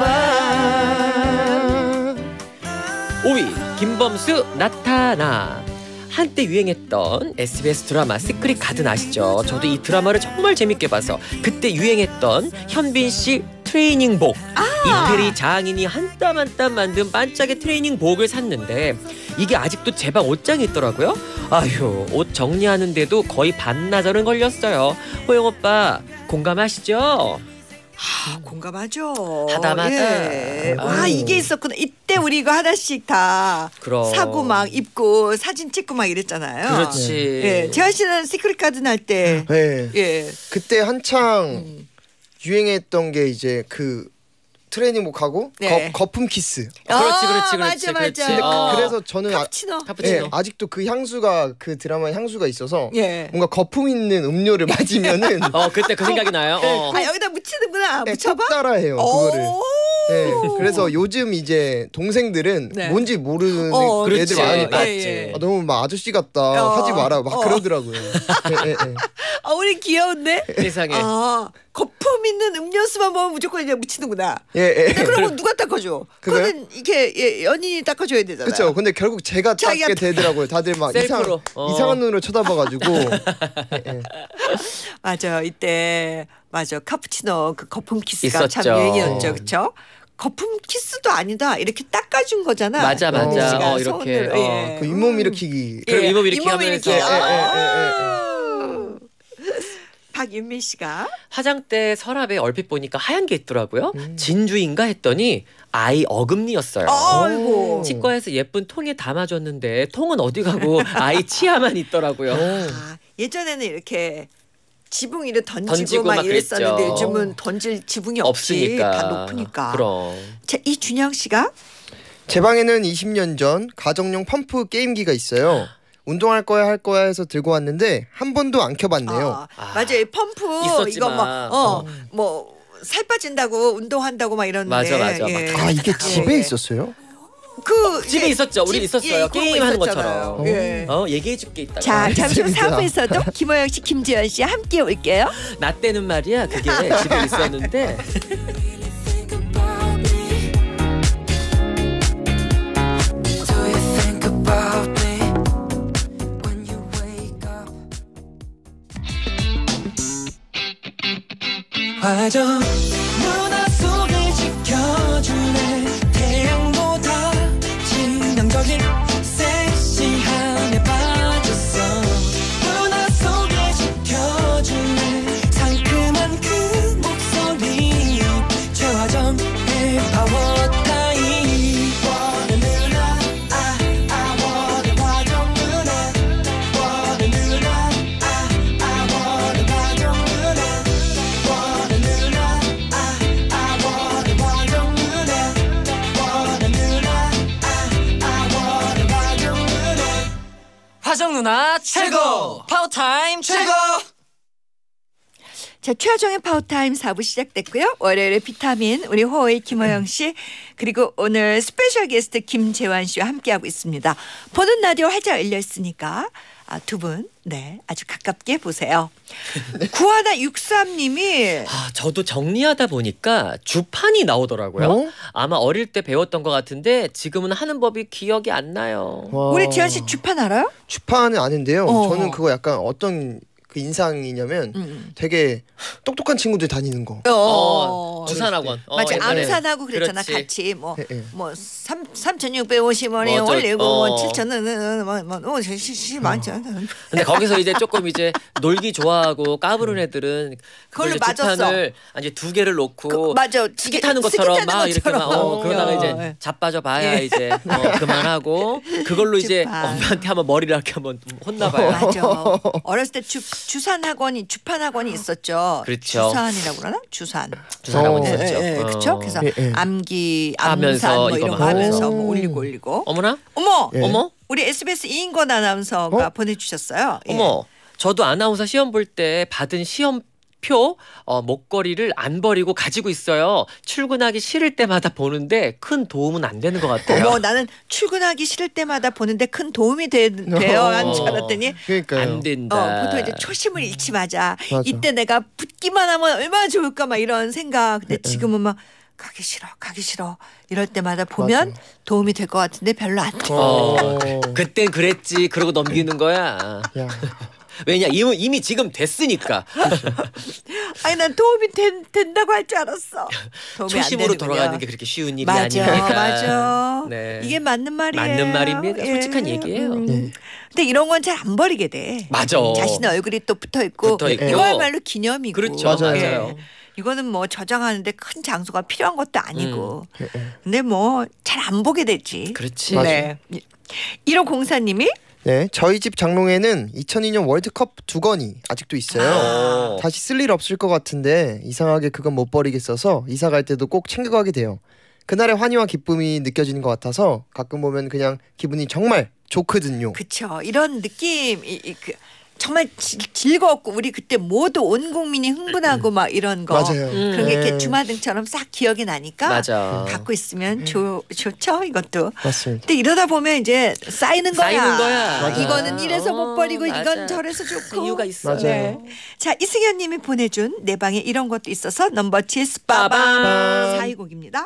S3: 봐. 5위 김범수 나타나. 한때 유행했던 SBS 드라마 시크릿 가든 아시죠? 저도 이 드라마를 정말 재밌게 봐서 그때 유행했던 현빈 씨 트레이닝복. 이태리 장인이 한 땀 한 땀 만든 반짝의 트레이닝복을 샀는데 이게 아직도 제 방 옷장에 있더라고요. 아휴, 옷 정리하는데도 거의 반나절은 걸렸어요. 호영 오빠 공감하시죠?
S1: 공감하죠.
S3: 하다마다.
S1: 예. 와, 이게 있었구나. 이때 우리 이거 하나씩 다
S3: 그럼.
S1: 사고 막 입고 사진 찍고 막 이랬잖아요.
S3: 그렇지.
S1: 예. 재환 씨는 시크릿 가든 할 때.
S2: 네.
S1: 예.
S2: 그때 한창 유행했던 게 이제 그 트레이닝복하고
S1: 네.
S2: 거품 키스.
S3: 그렇지.
S1: 맞아.
S3: 그렇지.
S2: 근데 그래서 저는
S1: 카푸치노.
S3: 카푸치노.
S2: 아직도 그 향수가 그 드라마의 향수가 있어서
S1: 예.
S2: 뭔가 거품 있는 음료를 맞으면은
S3: 그때 그 생각이 나요.
S1: 아, 여기다 묻히는구나.
S2: 네,
S1: 묻혀봐.
S2: 꼭 따라해요 그거를.
S1: 오.
S2: 네, 그래서 요즘 이제 동생들은
S1: 네.
S2: 뭔지 모르는
S3: 그렇지.
S2: 애들 많으니까
S3: 맞지.
S2: 너무 막 아저씨 같다 하지 마라 막 그러더라고요. 네.
S1: 우리 귀여운데?
S3: 세상에.
S1: 거품 있는 음료수만 먹으면 무조건 이제 묻히는구나.
S2: 예.
S1: 근데 그러면 누가 닦아줘?
S2: 그거요?
S1: 그거는 이렇게 연인이 닦아줘야 되잖아요.
S2: 그렇죠. 근데 결국 제가
S1: 자기가
S2: 닦게 되더라고요. 다들 막
S3: 셀프로.
S2: 이상한 눈으로 쳐다봐가지고. 예.
S1: 맞아. 이때 맞아. 카푸치노 그 거품 키스가 참
S3: 있었죠.
S1: 유행이었죠. 그렇죠? 거품 키스도 아니다. 이렇게 닦아준 거잖아.
S3: 맞아.
S1: 영민 씨가
S3: 이렇게.
S1: 손으로. 예.
S2: 그 잇몸 일으키기.
S3: 그럼 잇몸 이렇게
S1: 잇몸
S3: 하면서.
S1: 일으키기. 박윤미 씨가
S3: 화장대 서랍에 얼핏 보니까 하얀 게 있더라고요. 진주인가 했더니 아이 어금니였어요.
S1: 아이고.
S3: 치과에서 예쁜 통에 담아줬는데 통은 어디 가고 아이 치아만 있더라고요.
S1: 예전에는 이렇게 지붕 이렇게 던지고
S3: 던지고
S1: 막
S3: 막
S1: 이랬었는데
S3: 그랬죠.
S1: 요즘은 던질 지붕이 없이
S3: 없으니까.
S1: 다 높으니까.
S3: 그럼.
S1: 자, 이준영 씨가
S2: 제 방에는 20년 전 가정용 펌프 게임기가 있어요. 운동할 거야 할 거야 해서 들고 왔는데 한 번도 안 켜봤네요.
S1: 맞아요. 이 펌프
S3: 있었지만.
S1: 이거 뭐 살 빠진다고 운동한다고 막 이러는데.
S3: 맞아.
S1: 예.
S2: 이게 집에 있었어요?
S1: 그
S3: 집에 있었죠. 우리 있었어요.
S1: 그런 거
S3: 게임하는
S1: 있었잖아요.
S3: 것처럼.
S1: 예.
S3: 얘기해줄게 이따가.
S1: 자, 잠시 후
S2: 알겠습니다.
S1: 4부에서도 김호영 씨, 김지연 씨 함께 올게요.
S3: 나 때는 말이야 그게 집에 있었는데
S4: Do you think about me when you wake up? 화정 누나 속을 지켜주네 태양보다 치명적인 섹시함에 빠졌어 누나 속을 지켜주네 상큼한 그 목소리 최화정의 파워타임 원해 누나 I wanna 화정 누나 원해 누나 I wanna 화정 누나 원해 누나 I wanna 화정 누나 원해 누나 I wanna 화정 누나
S3: 화정 누나 최고 파워타임 최고.
S1: 자, 최하정의 파워타임 4부 시작됐고요. 월요일에 비타민 우리 호의 김호영 씨 그리고 오늘 스페셜 게스트 김재환 씨와 함께하고 있습니다. 보는 라디오 활짝 열려 있으니까 두 분 아주 가깝게 보세요. 구하나 63님이
S3: 저도 정리하다 보니까 주판이 나오더라고요. 아마 어릴 때 배웠던 것 같은데 지금은 하는 법이 기억이 안 나요.
S1: 우리 재환 씨 주판 알아요?
S2: 주파는 아는데요.
S1: 어.
S2: 저는 그거 약간 어떤 그 인상이냐면 되게 똑똑한 친구들 다니는 거.
S3: 주산학원.
S1: 맞아.
S3: 옛날에.
S1: 암산하고 그랬잖아.
S3: 그렇지.
S1: 같이 뭐
S2: 예.
S1: 3,650원에
S3: 뭐
S1: 올리고
S3: 어.
S1: 7,000원 많지 않아.
S3: 근데 거기서 이제 조금 이제 놀기 좋아하고 까부른 애들은
S1: 그걸로
S3: 이제
S1: 맞았어.
S3: 주판을 이제 두 개를 놓고
S1: 맞아.
S3: 스키 타는 것처럼
S1: 스키 타는
S3: 막 이렇게 막
S1: 것처럼.
S3: 그러다가
S1: 예.
S3: 이제 자빠져 봐야 이제 그만하고 그걸로 이제
S1: 주판.
S3: 엄마한테 한번 머리를 이렇게 한번 혼나봐요.
S1: 맞아. 어렸을 때 주산 학원이 주판 학원이 있었죠.
S3: 그렇죠.
S1: 주산이라고 그러나? 주산.
S3: 주산학원
S2: 어.
S3: 있었죠.
S1: 그렇죠. 그래서
S2: 예.
S1: 암기,
S3: 하면서
S1: 암산 뭐
S3: 이거
S1: 이런 거
S3: 하고.
S1: 하면서 뭐 올리고.
S3: 어머나?
S1: 어머.
S2: 예.
S3: 어머?
S1: 우리 SBS 이인권 아나운서가 보내주셨어요. 예.
S3: 어머, 저도 아나운서 시험 볼 때 받은 시험표 목걸이를 안 버리고 가지고 있어요. 출근하기 싫을 때마다 보는데 큰 도움은 안 되는 것 같아요.
S1: 어머, 나는 출근하기 싫을 때마다 보는데 큰 도움이 돼요 한 줄 알았더니
S2: 그러니까요.
S3: 안 된다.
S1: 보통 이제 초심을 잃지 마자.
S2: 맞아.
S1: 이때 내가 붙기만 하면 얼마나 좋을까 막 이런 생각. 근데 지금은 막 가기 싫어 이럴 때마다 보면
S2: 맞아.
S1: 도움이 될 것 같은데 별로 안 돼.
S3: 그땐 그랬지. 그러고 넘기는 거야.
S2: 야.
S3: 왜냐 이미 지금 됐으니까.
S1: 아니 난 도움이 된다고 할 줄 알았어. 도움이 안
S3: 초심으로
S1: 되는군요.
S3: 돌아가는 게 그렇게 쉬운 일이
S1: 맞아,
S3: 아닙니다.
S1: 맞아.
S3: 네.
S1: 이게 맞는 말이에요.
S3: 맞는 말입니다. 솔직한 얘기예요.
S1: 근데 이런 건 잘 안 버리게 돼.
S3: 맞아.
S1: 자신의 얼굴이 또 붙어 있고
S3: 붙어있고.
S1: 이거야말로 기념이고.
S3: 그렇죠.
S2: 맞아요.
S1: 이거는 뭐 저장하는데 큰 장소가 필요한 것도 아니고. 근데 뭐 잘 안 보게 되지.
S3: 그렇지.
S1: 네. 1호04님이
S2: 네, 저희 집 장롱에는 2002년 월드컵 두건이 아직도 있어요. 다시 쓸 일 없을 것 같은데 이상하게 그건 못 버리겠어서 이사 갈 때도 꼭 챙겨가게 돼요. 그날의 환희와 기쁨이 느껴지는 것 같아서 가끔 보면 그냥 기분이 정말 좋거든요.
S1: 그쵸. 이런 느낌 정말 즐거웠고 우리 그때 모두 온 국민이 흥분하고 막 이런 거
S2: 맞아요.
S1: 그런 게 이렇게
S2: 네.
S1: 주마등처럼 싹 기억이 나니까
S3: 맞아.
S1: 갖고 있으면 좋죠 이것도.
S2: 맞습니다.
S1: 근데 이러다 보면 이제 쌓이는 거야.
S3: 쌓이는 거야.
S2: 맞아.
S1: 이거는 이래서 못 버리고
S3: 맞아.
S1: 이건 저래서 좋고.
S3: 이유가 있어.
S2: 맞아요.
S1: 자 이승현님이 보내준 내 방에 이런 것도 있어서 넘버 7
S3: 빠밤.
S1: 스파밤 4위곡입니다.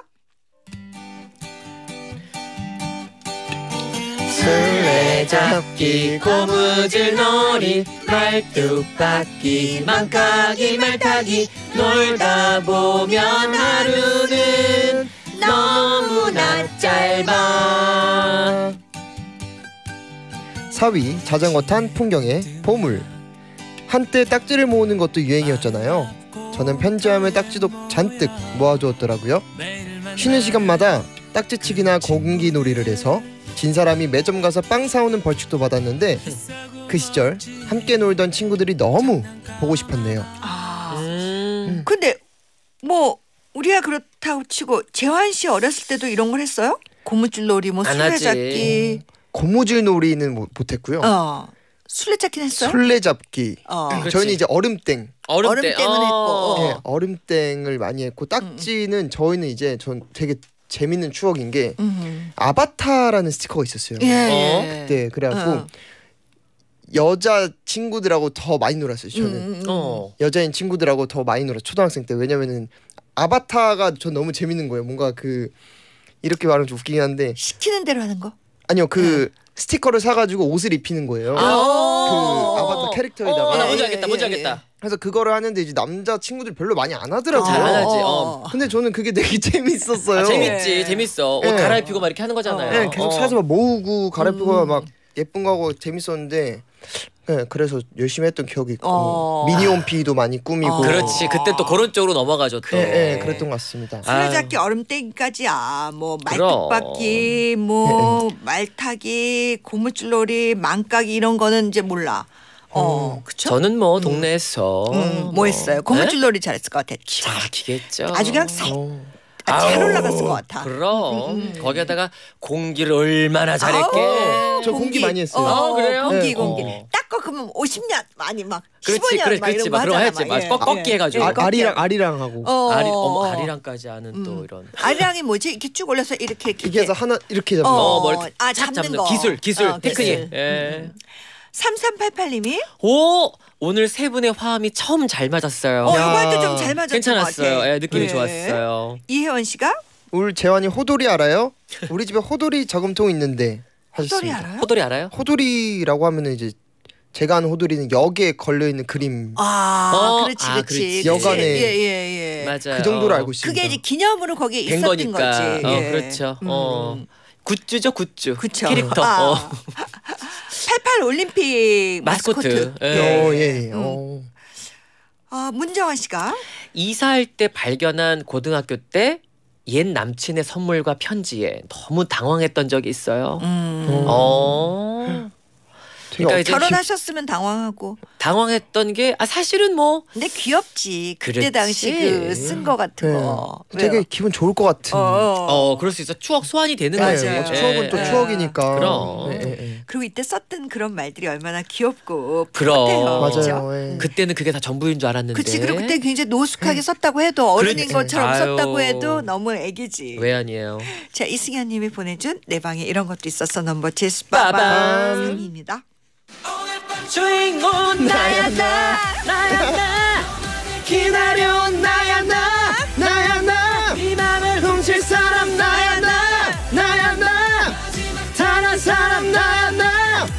S3: 술래잡기 고무줄 놀이 말뚝박기 망까기 말타기 놀다 보면 하루는 너무나 짧아.
S2: 4위 자전거 탄 풍경의 보물. 한때 딱지를 모으는 것도 유행이었잖아요. 저는 편지하면 딱지도 잔뜩 모아두었더라고요. 쉬는 시간마다 딱지치기나 공기놀이를 해서 진 사람이 매점 가서 빵 사오는 벌칙도 받았는데 그 시절 함께 놀던 친구들이 너무 보고 싶었네요.
S1: 근데 뭐 우리가 그렇다고 치고 재환 씨 어렸을 때도 이런 걸 했어요? 고무줄놀이 뭐
S3: 안 하지.
S1: 술래잡기.
S2: 고무줄 놀이는 못했고요.
S1: 술래잡기는 했어요?
S2: 술래잡기.
S3: 그렇지.
S2: 저희는 이제 얼음땡.
S1: 얼음땡은 했고.
S2: 네, 얼음땡을 많이 했고 딱지는 저희는 이제 전 되게 재밌는 추억인 게 아바타라는 스티커가 있었어요.
S1: 예.
S2: 그때 그래갖고 여자 친구들하고 더 많이 놀았어요. 저는 여자인 친구들하고 더 많이 놀았어요. 초등학생 때. 왜냐면은 아바타가 전 너무 재밌는 거예요. 뭔가 그 이렇게 말하면 좀 웃기긴 한데
S1: 시키는 대로 하는 거?
S2: 아니요 그 스티커를 사가지고 옷을 입히는 거예요. 그 아바타 캐릭터에다가.
S3: 뭔지 알겠다. 뭔지 알겠다.
S2: 그래서 그거를 하는데 이제 남자 친구들 별로 많이 안 하더라고요.
S3: 잘 안 하지.
S2: 근데 저는 그게 되게 재밌었어요.
S3: 재밌지. 재밌어. 옷
S2: 네.
S3: 갈아입히고 막 이렇게 하는 거잖아요.
S2: 네, 계속 사서 막 모으고 갈아입히고 막 예쁜 거 하고 재밌었는데 네, 그래서 열심히 했던 기억이 있고 미니홈피도 많이 꾸미고
S3: 그렇지. 그때 또 그런 쪽으로 넘어가죠. 또.
S2: 네, 그랬던 것 같습니다.
S1: 술래잡기 얼음땡까지야. 뭐
S3: 그럼.
S1: 말뚝박기 뭐 말타기 고무줄놀이 망까기 이런 거는 이제 몰라. 그쵸?
S3: 저는 뭐 동네에서
S1: 뭐 했어요? 고무줄놀이 잘했을 것 같아.
S3: 기겠죠.
S1: 아주 그냥 잘 올라갔을 것 같아.
S3: 그럼 거기에다가 공기를 얼마나 잘했게.
S2: 저 공기 많이 했어요.
S3: 그래요?
S1: 공기
S2: 네.
S1: 닦아 그러면 50년 많이 막
S3: 그렇지,
S1: 15년 막
S3: 그렇지.
S1: 이런 거
S3: 막 그런 거
S1: 하잖아.
S3: 했지.
S1: 막.
S3: 막 꺾기 해가지고.
S2: 아리랑 하고
S3: 아리랑까지 하는 또 이런.
S1: 아리랑이 뭐지? 이렇게 쭉 올려서 이렇게
S2: 이게 해서 하나 이렇게 잡는
S3: 머리 착
S1: 잡는
S3: 잡는
S1: 거.
S3: 기술 테크닉.
S1: 기술.
S3: 예.
S1: 3388님이
S3: 오늘 세 분의 화음이 처음 잘 맞았어요.
S1: 이거 할 때 좀 잘 맞았던 것
S3: 괜찮았어요.
S1: 같아.
S3: 예, 느낌이
S1: 네.
S3: 좋았어요.
S1: 이혜원 씨가
S2: 우리 재환이 호돌이 알아요? 우리 집에 호돌이 저금통 있는데
S1: 호돌이
S2: 하셨습니다.
S1: 알아요?
S3: 호돌이 알아요?
S2: 호돌이라고 하면은 이제 제가 아는 호돌이는 역에 걸려 있는 그림
S1: 그렇지.
S3: 그렇지.
S2: 여간에
S1: 예.
S3: 맞아요.
S2: 그 정도로 알고 있습니다.
S1: 그게 이제 기념으로 거기에
S3: 된
S1: 있었던
S3: 거니까.
S1: 거지. 예.
S3: 그렇죠. 굿즈죠, 굿즈.
S1: 그쵸.
S3: 캐릭터.
S1: 88 올림픽 마스코트.
S3: 예.
S1: 문정환 씨가
S3: 이사할 때 발견한 고등학교 때 옛 남친의 선물과 편지에 너무 당황했던 적이 있어요. 그러니까 이제
S1: 결혼하셨으면 당황하고.
S3: 당황했던 게 사실은 뭐
S1: 근데 귀엽지. 그때
S3: 그렇지.
S1: 당시 그 쓴 거 같은 거.
S2: 되게
S1: 왜요?
S2: 기분 좋을 것 같은.
S3: 그럴 수 있어. 추억 소환이 되는
S1: 맞아요.
S3: 거지.
S2: 뭐 추억은 또
S1: 예.
S2: 추억이니까.
S3: 그럼.
S1: 그리고 이때 썼던 그런 말들이 얼마나 귀엽고
S3: 그럼.
S1: 풋풋해요.
S2: 맞아요.
S1: 그죠?
S2: 예.
S3: 그때는 그게 다 전부인 줄 알았는데.
S1: 그치. 그리고 그때 굉장히 노숙하게 썼다고 해도 어른인
S3: 그렇지.
S1: 것처럼
S3: 아유.
S1: 썼다고 해도 너무 애기지.
S3: 왜 아니에요?
S1: 자, 이승현 님이 보내준 내 방에 이런 것도 있었어 넘버 7
S3: 빠밤.
S1: 3위입니다.
S3: 주인공 나야 나 기다려 나야 나네 맘을 훔칠 사람 나야 나 다른 사람 나야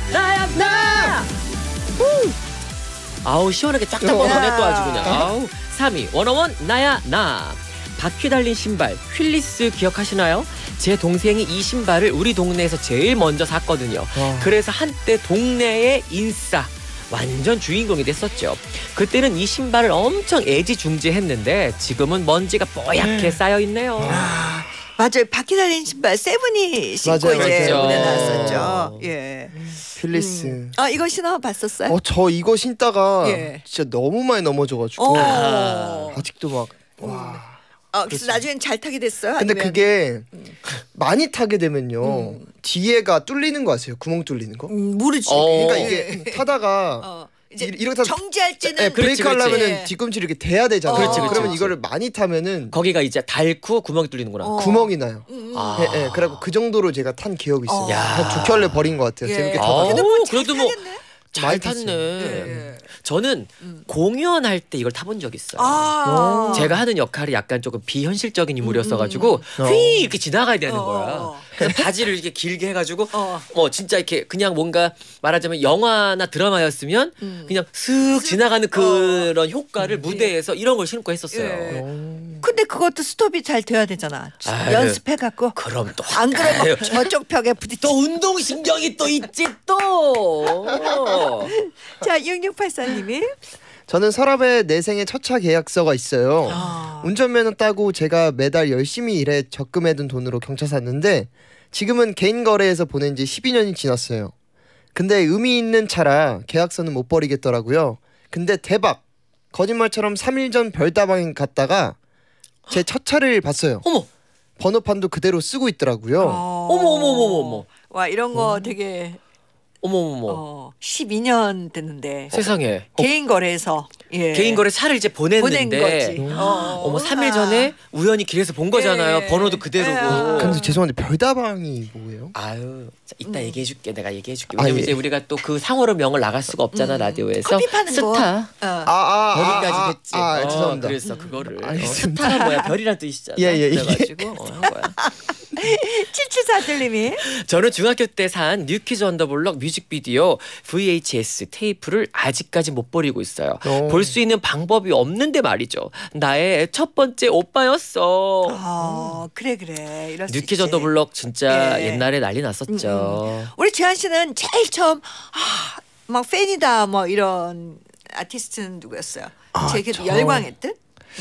S3: 나 아우 시원하게 쫙쫙 뻗어내 또 아주 그냥 아우 3위 원어원 나야 나. 바퀴 달린 신발 휠리스 기억하시나요? 제 동생이 이 신발을 우리 동네에서 제일 먼저 샀거든요. 그래서 한때 동네의 인싸 완전 주인공이 됐었죠. 그때는 이 신발을 엄청 애지중지했는데 지금은 먼지가 뽀얗게 쌓여있네요.
S1: 맞아요. 바퀴 달린 신발 세븐이 신고
S2: 맞아요,
S1: 이제
S3: 맞죠.
S1: 무대 나왔었죠. 예.
S2: 필리스.
S1: 이거 신어봤었어요?
S2: 저 이거 신다가
S1: 예.
S2: 진짜 너무 많이 넘어져가지고 아직도 막 와.
S1: 그래서 나중엔 잘 타게 됐어요?
S2: 근데
S1: 아니면?
S2: 그게 많이 타게 되면요 뒤에가 뚫리는 거 아세요? 구멍 뚫리는 거?
S1: 모르지.
S2: 그러니까 이게 타다가
S1: 이제
S2: 이렇게 타서
S1: 정지할 때는
S2: 네, 브레이크
S3: 그렇지, 그렇지.
S2: 하려면은
S1: 예.
S2: 뒤꿈치 이렇게 대야 되잖아요.
S1: 그렇지, 그렇지,
S2: 그러면
S3: 그렇지.
S2: 이거를 많이 타면은
S3: 거기가 이제 닳고 구멍이 뚫리는구나.
S2: 구멍이 나요.
S3: 아.
S2: 예, 예. 그래갖고 그 정도로 제가 탄 기억이 있어요.
S3: 야.
S2: 한 2켤레 버린 것 같아요.
S1: 예.
S2: 재밌게
S3: 아,
S2: 타다가.
S3: 그래도 뭐 잘
S2: 많이
S3: 탔네.
S2: 탔어요.
S3: 저는 공연할 때 이걸 타본 적 있어요. 제가 하는 역할이 약간 조금 비현실적인 인물이었어가지고 휘 이렇게 지나가야 되는 거야. 그래서 바지를 이렇게 길게 해가지고 진짜 이렇게 그냥 뭔가 말하자면 영화나 드라마였으면 그냥 슥 지나가는 그런 효과를 무대에서 이런 걸 신고 했었어요.
S1: 근데 그것도 스톱이 잘 돼야 되잖아.
S3: 아유.
S1: 연습해갖고.
S3: 그럼 또
S1: 안 그러면 저쪽 벽에 부딪혀.
S3: 또 운동신경이 또 있지 또.
S1: 자, 6684님이.
S2: 저는 서랍에 내 생애 첫 차 계약서가 있어요. 운전면허 따고 제가 매달 열심히 일해 적금해둔 돈으로 경차 샀는데 지금은 개인 거래에서 보낸 지 12년이 지났어요. 근데 의미 있는 차라 계약서는 못 버리겠더라고요. 근데 대박! 거짓말처럼 3일 전 별다방 갔다가 제 첫 차를 봤어요.
S3: 어머.
S2: 번호판도 그대로 쓰고 있더라고요.
S3: 어머.
S1: 와, 이런 거 되게
S3: 어머.
S1: 12년 됐는데
S3: 세상에.
S1: 개인 거래에서
S3: 개인 거래 차를 이제
S1: 보낸
S3: 보냈는데
S1: 거지.
S3: 어머 3일 전에 우연히 길에서 본 거잖아요.
S1: 예.
S3: 번호도 그대로고.
S2: 근데 죄송한데 별다방이 뭐예요?
S3: 아유, 자, 이따 얘기해줄게. 내가 얘기해줄게.
S2: 아,
S3: 왜냐면
S2: 예.
S3: 이제 우리가 또 그 상호로 명을 나갈 수가 없잖아 라디오에서.
S1: 커피 파는
S3: 스타.
S1: 거.
S3: 거기까지 됐지.
S2: 죄송합니다.
S3: 그래서 그거를
S2: 알겠습니다.
S3: 스타가 뭐야 별이란 뜻이잖아.
S2: 예.
S3: 그래가지고 한 거야.
S1: 7741님이.
S3: 저는 중학교 때 산 뉴키즈 언더블럭 뮤직비디오 VHS 테이프를 아직까지 못 버리고 있어요. 볼 수 있는 방법이 없는데 말이죠. 나의 첫 번째 오빠였어.
S1: 그래. 이럴 수
S3: 뉴키즈
S1: 있지.
S3: 언더블럭 진짜
S1: 예.
S3: 옛날에 난리 났었죠.
S1: 우리 재한 씨는 제일 처음 막 팬이다 뭐 이런 아티스트는 누구였어요? 제게 열광했듯?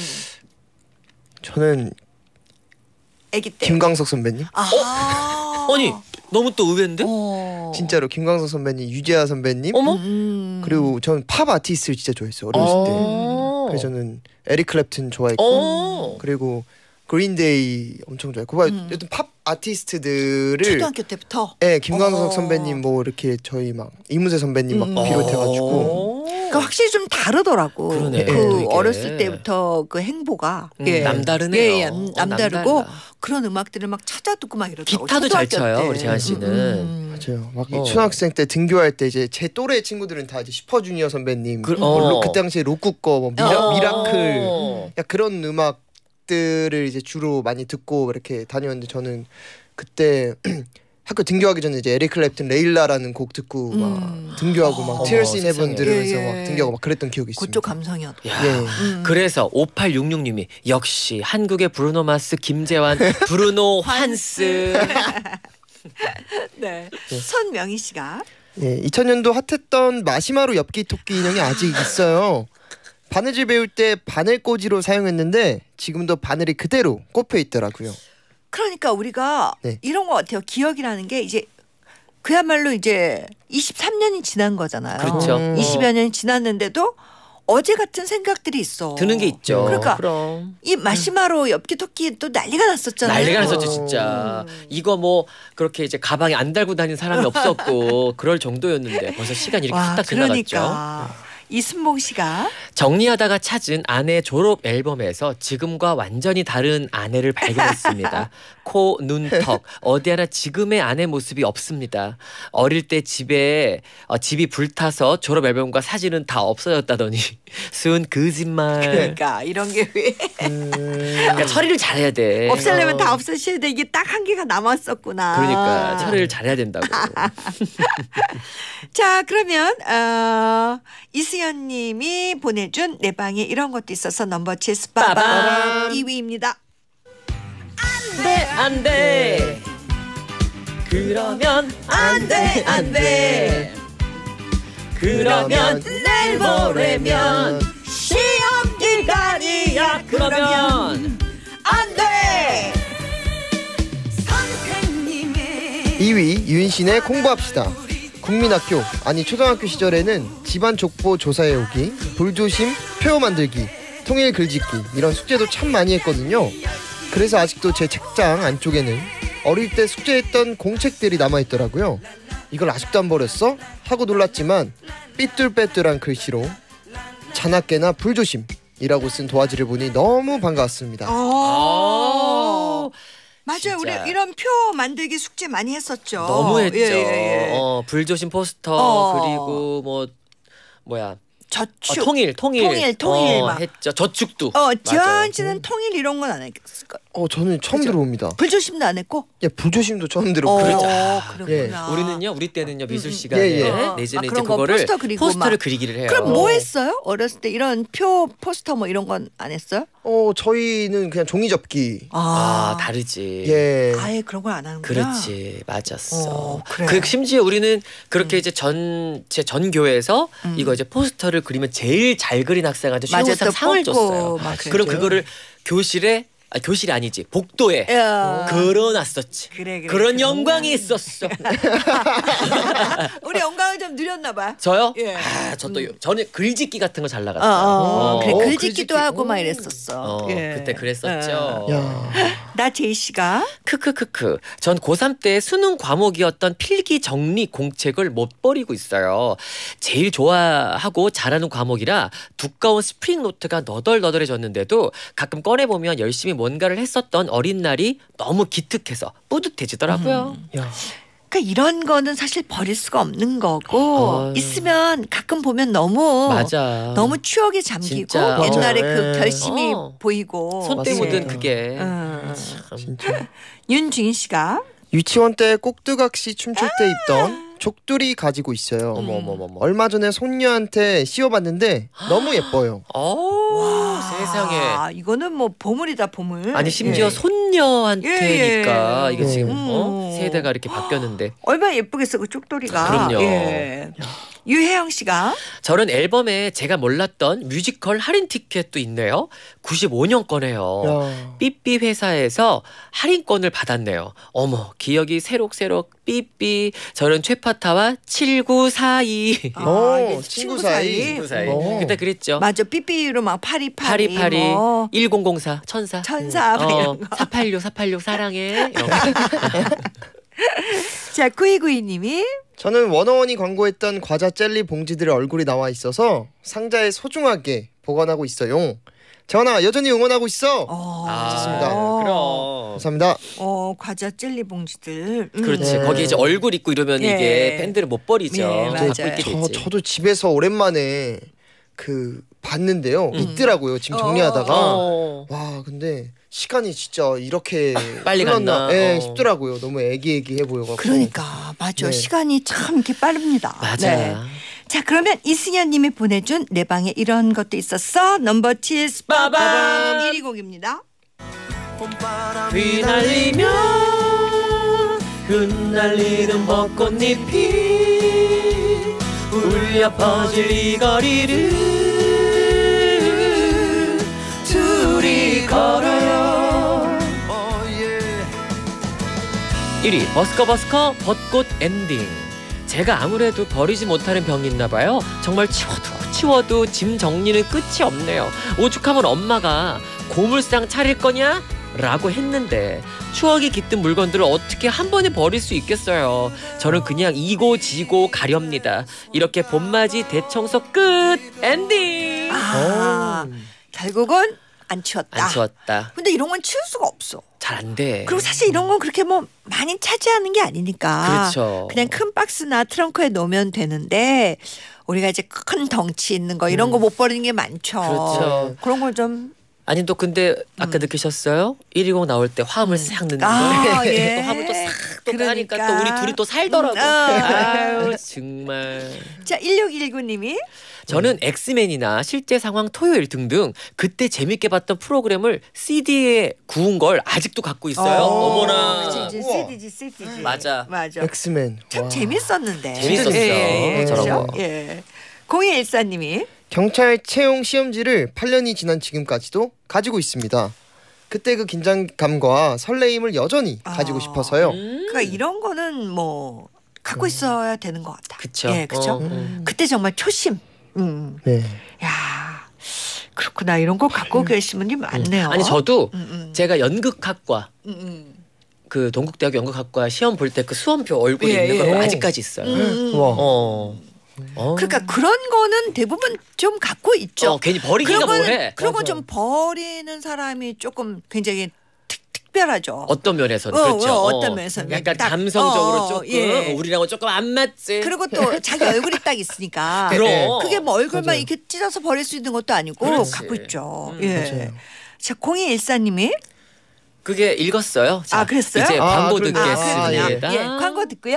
S2: 저는
S1: 아기 때.
S2: 김광석 선배님.
S3: 아니 너무 또 의외인데?
S2: 진짜로 김광석 선배님, 유재하 선배님.
S3: 어머?
S2: 그리고 저는 팝 아티스트를 진짜 좋아했어요. 어렸을 때. 그래서 저는 에릭 클랩튼 좋아했고 그리고 그린데이 엄청 좋아했고 여튼 팝 아티스트들을
S1: 초등학교 때부터.
S2: 네, 김광석 선배님 뭐 이렇게 저희 막 이문세 선배님 막 비롯해가지고
S1: 그러니까 확실히 좀 다르더라고.
S3: 그러네.
S1: 그
S3: 또 이게.
S1: 어렸을 때부터 그 행보가
S3: 남다르네요.
S1: 예, 남다르고
S3: 남달라.
S1: 그런 음악들을 막 찾아 듣고 막 이러더라고.
S3: 기타도 잘
S1: 초등학교
S3: 쳐요
S1: 때.
S3: 우리 재한 씨는.
S2: 맞아요. 막 초등학생 때 등교할 때 이제 제 또래 친구들은 다 이제 슈퍼주니어 선배님, 그 당시에 로쿠꺼, 뭐 미라클, 야, 그런 음악들을 이제 주로 많이 듣고 이렇게 다녔는데 저는 그때 학교 등교하기 전에 이제 에릭 클랩튼 레일라라는 곡 듣고 막 등교하고 막 Tears in Heaven
S3: 세상에.
S2: 들으면서
S1: 예, 예.
S2: 막 등교하고 막 그랬던 기억이 있습니다.
S1: 그쪽 감성이었고.
S3: 야,
S2: 예.
S3: 그래서 5866님이 역시 한국의 브루노 마스, 김재환, 브루노 환스.
S1: 네. 손명희 씨가.
S2: 예, 2000년도 핫했던 마시마로 엽기 토끼 인형이 아직 있어요. 바느질 배울 때 바늘꽂이로 사용했는데 지금도 바늘이 그대로 꼽혀 있더라고요.
S1: 그러니까 우리가
S2: 네.
S1: 이런 것 같아요. 기억이라는 게 이제 그야말로 이제 23년이 지난 거잖아요.
S3: 그렇죠.
S1: 20여 년이 지났는데도 어제 같은 생각들이 있어.
S3: 드는 게 있죠.
S1: 그러니까
S3: 그럼.
S1: 이 마시마로 엽기 토끼 또 난리가 났었잖아요.
S3: 난리가 났었죠 진짜. 이거 뭐 그렇게 이제 가방에 안 달고 다니는 사람이 없었고 그럴 정도였는데 벌써 시간이 이렇게
S1: 와,
S3: 후딱 지나갔죠.
S1: 그러니까 이순봉 씨가
S3: 정리하다가 찾은 아내 졸업 앨범에서 지금과 완전히 다른 아내를 발견했습니다. 코, 눈, 턱 어디 하나 지금의 아내 모습이 없습니다. 어릴 때 집이 불타서 졸업 앨범과 사진은 다 없어졌다더니 순 거짓말.
S1: 그러니까 이런 게 왜
S3: 그러니까 처리를 잘해야 돼.
S1: 없애려면 다 없애셔야 돼. 이게 딱 한 개가 남았었구나.
S3: 그러니까 처리를 잘해야 된다고.
S1: 자, 그러면 이승현 님이 보내준 내 방에 이런 것도 있어서 넘버 7 스파밤
S3: 빠밤.
S1: 2위입니다.
S3: 안 돼. 그러면 안 돼, 안 돼. 그러면 내일 모레면
S1: 시험 기간이야.
S3: 그러면
S1: 안 돼.
S2: 2위 유인신의 공부합시다. 국민학교 아니 초등학교 시절에는 집안 족보 조사해 오기, 불조심 표어 만들기, 통일 글짓기 이런 숙제도 참 많이 했거든요. 그래서 아직도 제 책장 안쪽에는 어릴 때 숙제했던 공책들이 남아있더라고요. 이걸 아직도 안 버렸어? 하고 놀랐지만 삐뚤빼뚤한 글씨로 자나깨나 불조심이라고 쓴 도화지를 보니 너무 반가웠습니다.
S1: 맞아요.
S3: 진짜.
S1: 우리 이런 표 만들기 숙제 많이 했었죠.
S3: 너무 했죠.
S1: 예.
S3: 불조심 포스터 그리고 뭐야
S1: 저축.
S3: 통일
S1: 막.
S3: 했죠. 저축도.
S1: 지원 씨는 통일 이런 건 안 했을 거.
S2: 저는 처음 들어봅니다.
S1: 불조심도 안 했고.
S2: 예, 불조심도 처음 들어보고.
S1: 그렇구나.
S3: 우리 때는요 미술 시간에
S2: 예.
S3: 내지는
S1: 그런
S3: 이제
S1: 거
S3: 그거를
S1: 포스터 그리고
S3: 포스터를
S1: 막.
S3: 그리기를 해요.
S1: 그럼 뭐 했어요? 어렸을 때 이런 표 포스터 뭐 이런 건 안 했어요?
S2: 저희는 그냥 종이 접기.
S3: 다르지.
S2: 예.
S1: 아예 그런 걸 안 하는구나.
S3: 그렇지, 맞았어.
S1: 그래.
S3: 심지어 우리는 그렇게 이제 제 전교에서 이거 이제 포스터를 그리면 제일 잘 그린 학생한테 최우수상 상을 줬어요. 그럼 그거를 교실이 아니지 복도에 걸어놨었지.
S1: 그래.
S3: 그런 영광이 있었어.
S1: 우리 영광을 좀 누렸나 봐.
S3: 저요?
S1: 예.
S3: 저는 글짓기 같은 거 잘 나갔어요.
S1: 그래 글짓기도
S2: 글짓기.
S1: 하고 막 이랬었어.
S3: 그때 그랬었죠.
S1: 나 제이 씨가
S3: 크크크크. 전 고3 때 수능 과목이었던 필기 정리 공책을 못 버리고 있어요. 제일 좋아하고 잘하는 과목이라 두꺼운 스프링 노트가 너덜너덜해졌는데도 가끔 꺼내보면 열심히 뭔가를 했었던 어린 날이 너무 기특해서 뿌듯해지더라고요.
S1: 그러니까 이런 거는 사실 버릴 수가 없는 거고 있으면 가끔 보면 너무 추억에 잠기고
S3: 진짜.
S1: 옛날에
S2: 맞아요.
S1: 그 결심이
S3: 어.
S1: 보이고
S3: 손때 묻은 그게.
S2: 진짜.
S1: 윤주인 씨가
S2: 유치원 때 꼭두각시 춤출 때 입던 족두리 가지고 있어요.
S3: 어머머머머.
S2: 얼마 전에 손녀한테 씌워봤는데 너무 예뻐요.
S3: 세상에.
S1: 이거는 뭐 보물이다 보물.
S3: 아니 심지어
S1: 예.
S3: 손녀한테니까
S1: 예.
S3: 이게 지금
S1: 음.
S3: 세대가 이렇게 바뀌었는데.
S1: 얼마나 예쁘겠어 그 쪽돌이가.
S3: 그럼요.
S1: 예. 유혜영 씨가
S3: 저런 앨범에 제가 몰랐던 뮤지컬 할인 티켓도 있네요. 95년 거네요. 삐삐 회사에서 할인권을 받았네요. 어머 기억이 새록새록 삐삐. 저는 최파타와 7942.
S1: 이게
S2: 친구 사이.
S3: 친구 사이.
S2: 어.
S3: 그때 그랬죠.
S1: 맞아 삐삐로 막 파리파리
S3: 8282
S1: 뭐
S3: 1004 천사.
S1: 천사 막 이런 거.
S3: 486 사랑해. 이런 거.
S1: 자 9292님이
S2: 저는 워너원이 광고했던 과자 젤리 봉지들의 얼굴이 나와 있어서 상자에 소중하게 보관하고 있어요. 재원아 여전히 응원하고 있어. 좋습니다.
S3: 그럼.
S2: 감사합니다.
S1: 과자 젤리 봉지들.
S3: 그렇지.
S2: 네.
S3: 거기 이제 얼굴 있고 이러면
S1: 예.
S3: 이게 팬들을 못 버리죠.
S1: 예, 맞아요.
S3: 갖고 있게 되지.
S2: 저도 집에서 오랜만에 봤는데요. 있더라고요. 지금 정리하다가 와 근데 시간이 진짜 이렇게
S3: 빨리
S2: 흘렀나?
S3: 갔나?
S2: 네, 싶더라고요. 너무 애기애기해 보여갖고.
S1: 그러니까 맞아.
S2: 네.
S1: 시간이 참 이렇게 빠릅니다.
S3: 맞아.
S1: 자 그러면 이승현님이 보내준 내 방에 이런 것도 있었어. 넘버 7 스파밤 1위 곡입니다.
S3: 휘날리며 흩날리는 벚꽃잎이 울려 퍼질 이 거리를 둘이 걸어요. 1위 버스커 벚꽃 엔딩. 제가 아무래도 버리지 못하는 병이 있나 봐요. 정말 치워도 짐 정리는 끝이 없네요. 오죽하면 엄마가 고물상 차릴 거냐? 라고 했는데 추억이 깃든 물건들을 어떻게 한 번에 버릴 수 있겠어요. 저는 그냥 이고 지고 가렵니다. 이렇게 봄맞이 대청소 끝 엔딩.
S1: 결국은 안 치웠다.
S3: 안 치웠다.
S1: 근데 이런 건 치울 수가 없어.
S3: 잘 안 돼.
S1: 그리고 사실 이런 건 그렇게 뭐 많이 차지하는 게 아니니까
S3: 그렇죠.
S1: 그냥 큰 박스나 트렁크에 놓으면 되는데 우리가 이제 큰 덩치 있는 거 이런 거 못 버리는 게 많죠.
S3: 그렇죠.
S1: 그런 걸 좀
S3: 아니 또 근데 아까 느끼셨어요? 120 나올 때 화음을 싹 넣는
S1: 아,
S3: 거.
S1: 예.
S3: 또 화음을 또 싹 또
S1: 그러니까.
S3: 까니까 또 우리 둘이 또 살더라고. 아유 정말.
S1: 자 1619님이
S3: 저는 엑스맨이나 실제 상황 토요일 등등 그때 재밌게 봤던 프로그램을 CD에 구운 걸 아직도 갖고 있어요. 어머나.
S1: 그치, 이제
S2: 우와.
S1: CD지.
S3: 맞아.
S2: 엑스맨.
S1: 참
S2: 와.
S1: 재밌었는데.
S3: 재밌었어.
S2: 저런
S1: 그렇죠?
S2: 거.
S1: 예. 0214님이
S2: 경찰 채용 시험지를 8년이 지난 지금까지도 가지고 있습니다. 그때 그 긴장감과 설레임을 여전히 가지고 싶어서요.
S1: 그러니까 이런 거는 뭐 갖고 있어야 되는 것 같아.
S3: 그쵸.
S1: 예, 그렇죠. 그때 정말 초심.
S2: 네.
S1: 야, 그렇구나. 이런 거 갖고 계신 분이 많네요.
S3: 아니 저도
S1: 음.
S3: 제가 연극학과 그 동국대학교 연극학과 시험 볼 때 그 수험표 얼굴
S1: 예,
S3: 있는
S1: 예.
S3: 거 아직까지 있어요.
S2: 와.
S1: 그러니까 그런 거는 대부분 좀 갖고 있죠.
S3: 괜히 버리기가 뭐해.
S1: 그런 건 좀 버리는 사람이 조금 굉장히 특별하죠.
S3: 어떤 면에서는 그렇죠.
S1: 어떤 면에서는
S3: 약간
S1: 딱,
S3: 감성적으로 조금
S1: 예.
S3: 우리랑은 조금 안 맞지.
S1: 그리고 또 자기 얼굴이 딱 있으니까.
S3: 그럼.
S1: 그게 뭐 얼굴만
S2: 맞아요.
S1: 이렇게 찢어서 버릴 수 있는 것도 아니고
S3: 그렇지.
S1: 갖고 있죠.
S2: 맞아요.
S1: 예. 자 0214님이
S3: 그게 읽었어요. 자,
S1: 그랬어요?
S3: 이제 광고
S2: 그러네요.
S3: 듣겠습니다.
S1: 예, 광고 듣고요.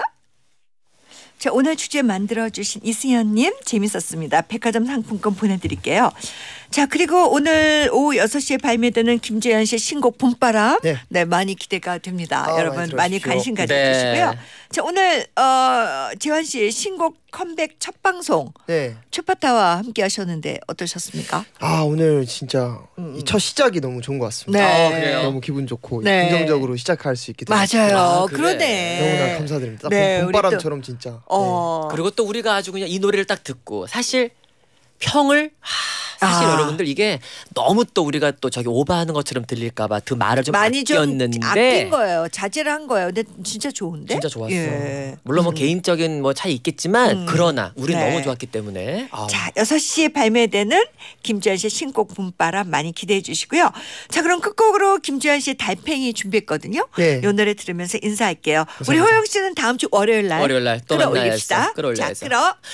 S1: 자, 오늘 주제 만들어주신 이승현님 재밌었습니다. 백화점 상품권 보내드릴게요. 자, 그리고 오늘 오후 6시에 발매되는 김재현 씨의 신곡 봄바람.
S2: 네.
S1: 네, 많이 기대가 됩니다.
S2: 많이
S1: 여러분 많이
S2: 들어주십시오.
S1: 관심 가져주시고요.
S3: 네.
S1: 자, 오늘 재현 씨의 신곡 컴백 첫 방송
S2: 네.
S1: 최파타와 함께 하셨는데 어떠셨습니까?
S2: 아 오늘 진짜 이 첫 시작이 너무 좋은 것 같습니다.
S1: 네.
S3: 그래요?
S2: 너무 기분 좋고
S1: 네.
S2: 긍정적으로 시작할 수 있게 돼서
S1: 맞아요.
S3: 아, 그래.
S1: 그러네.
S2: 너무나 감사드립니다.
S1: 네, 우리
S2: 봄바람처럼 진짜.
S1: 어.
S3: 그리고 또 우리가 아주 그냥 이 노래를 딱 듣고 사실 평을 사실
S1: 아.
S3: 여러분들 이게 너무 또 우리가 또 저기 오버하는 것처럼 들릴까봐 그 말을 좀
S1: 많이 좀
S3: 아꼈는데
S1: 아낀 거예요. 자제를 한 거예요. 근데 진짜 좋은데?
S3: 진짜 좋았어.
S1: 예.
S3: 물론 뭐 개인적인 뭐 차이 있겠지만 그러나 우린
S1: 네.
S3: 너무 좋았기 때문에. 아우.
S1: 자, 6시에 발매되는 김주현 씨의 신곡 봄바람 많이 기대해 주시고요. 자, 그럼 끝곡으로 김주현 씨의 달팽이 준비했거든요.
S2: 네.
S1: 이 노래 들으면서 인사할게요. 우리 호영 씨는 다음 주 월요일 날
S3: 월요일 날 또
S1: 끌어올립시다.
S3: 만나야죠. 끌어올려야죠.
S1: 자,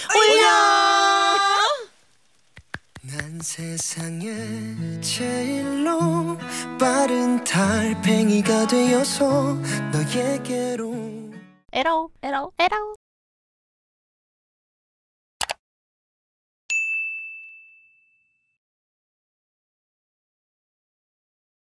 S1: 끌어올려.
S5: 난 세상에 제일로 빠른 달팽이가 되어서 너에게로
S6: 에러 에러 에러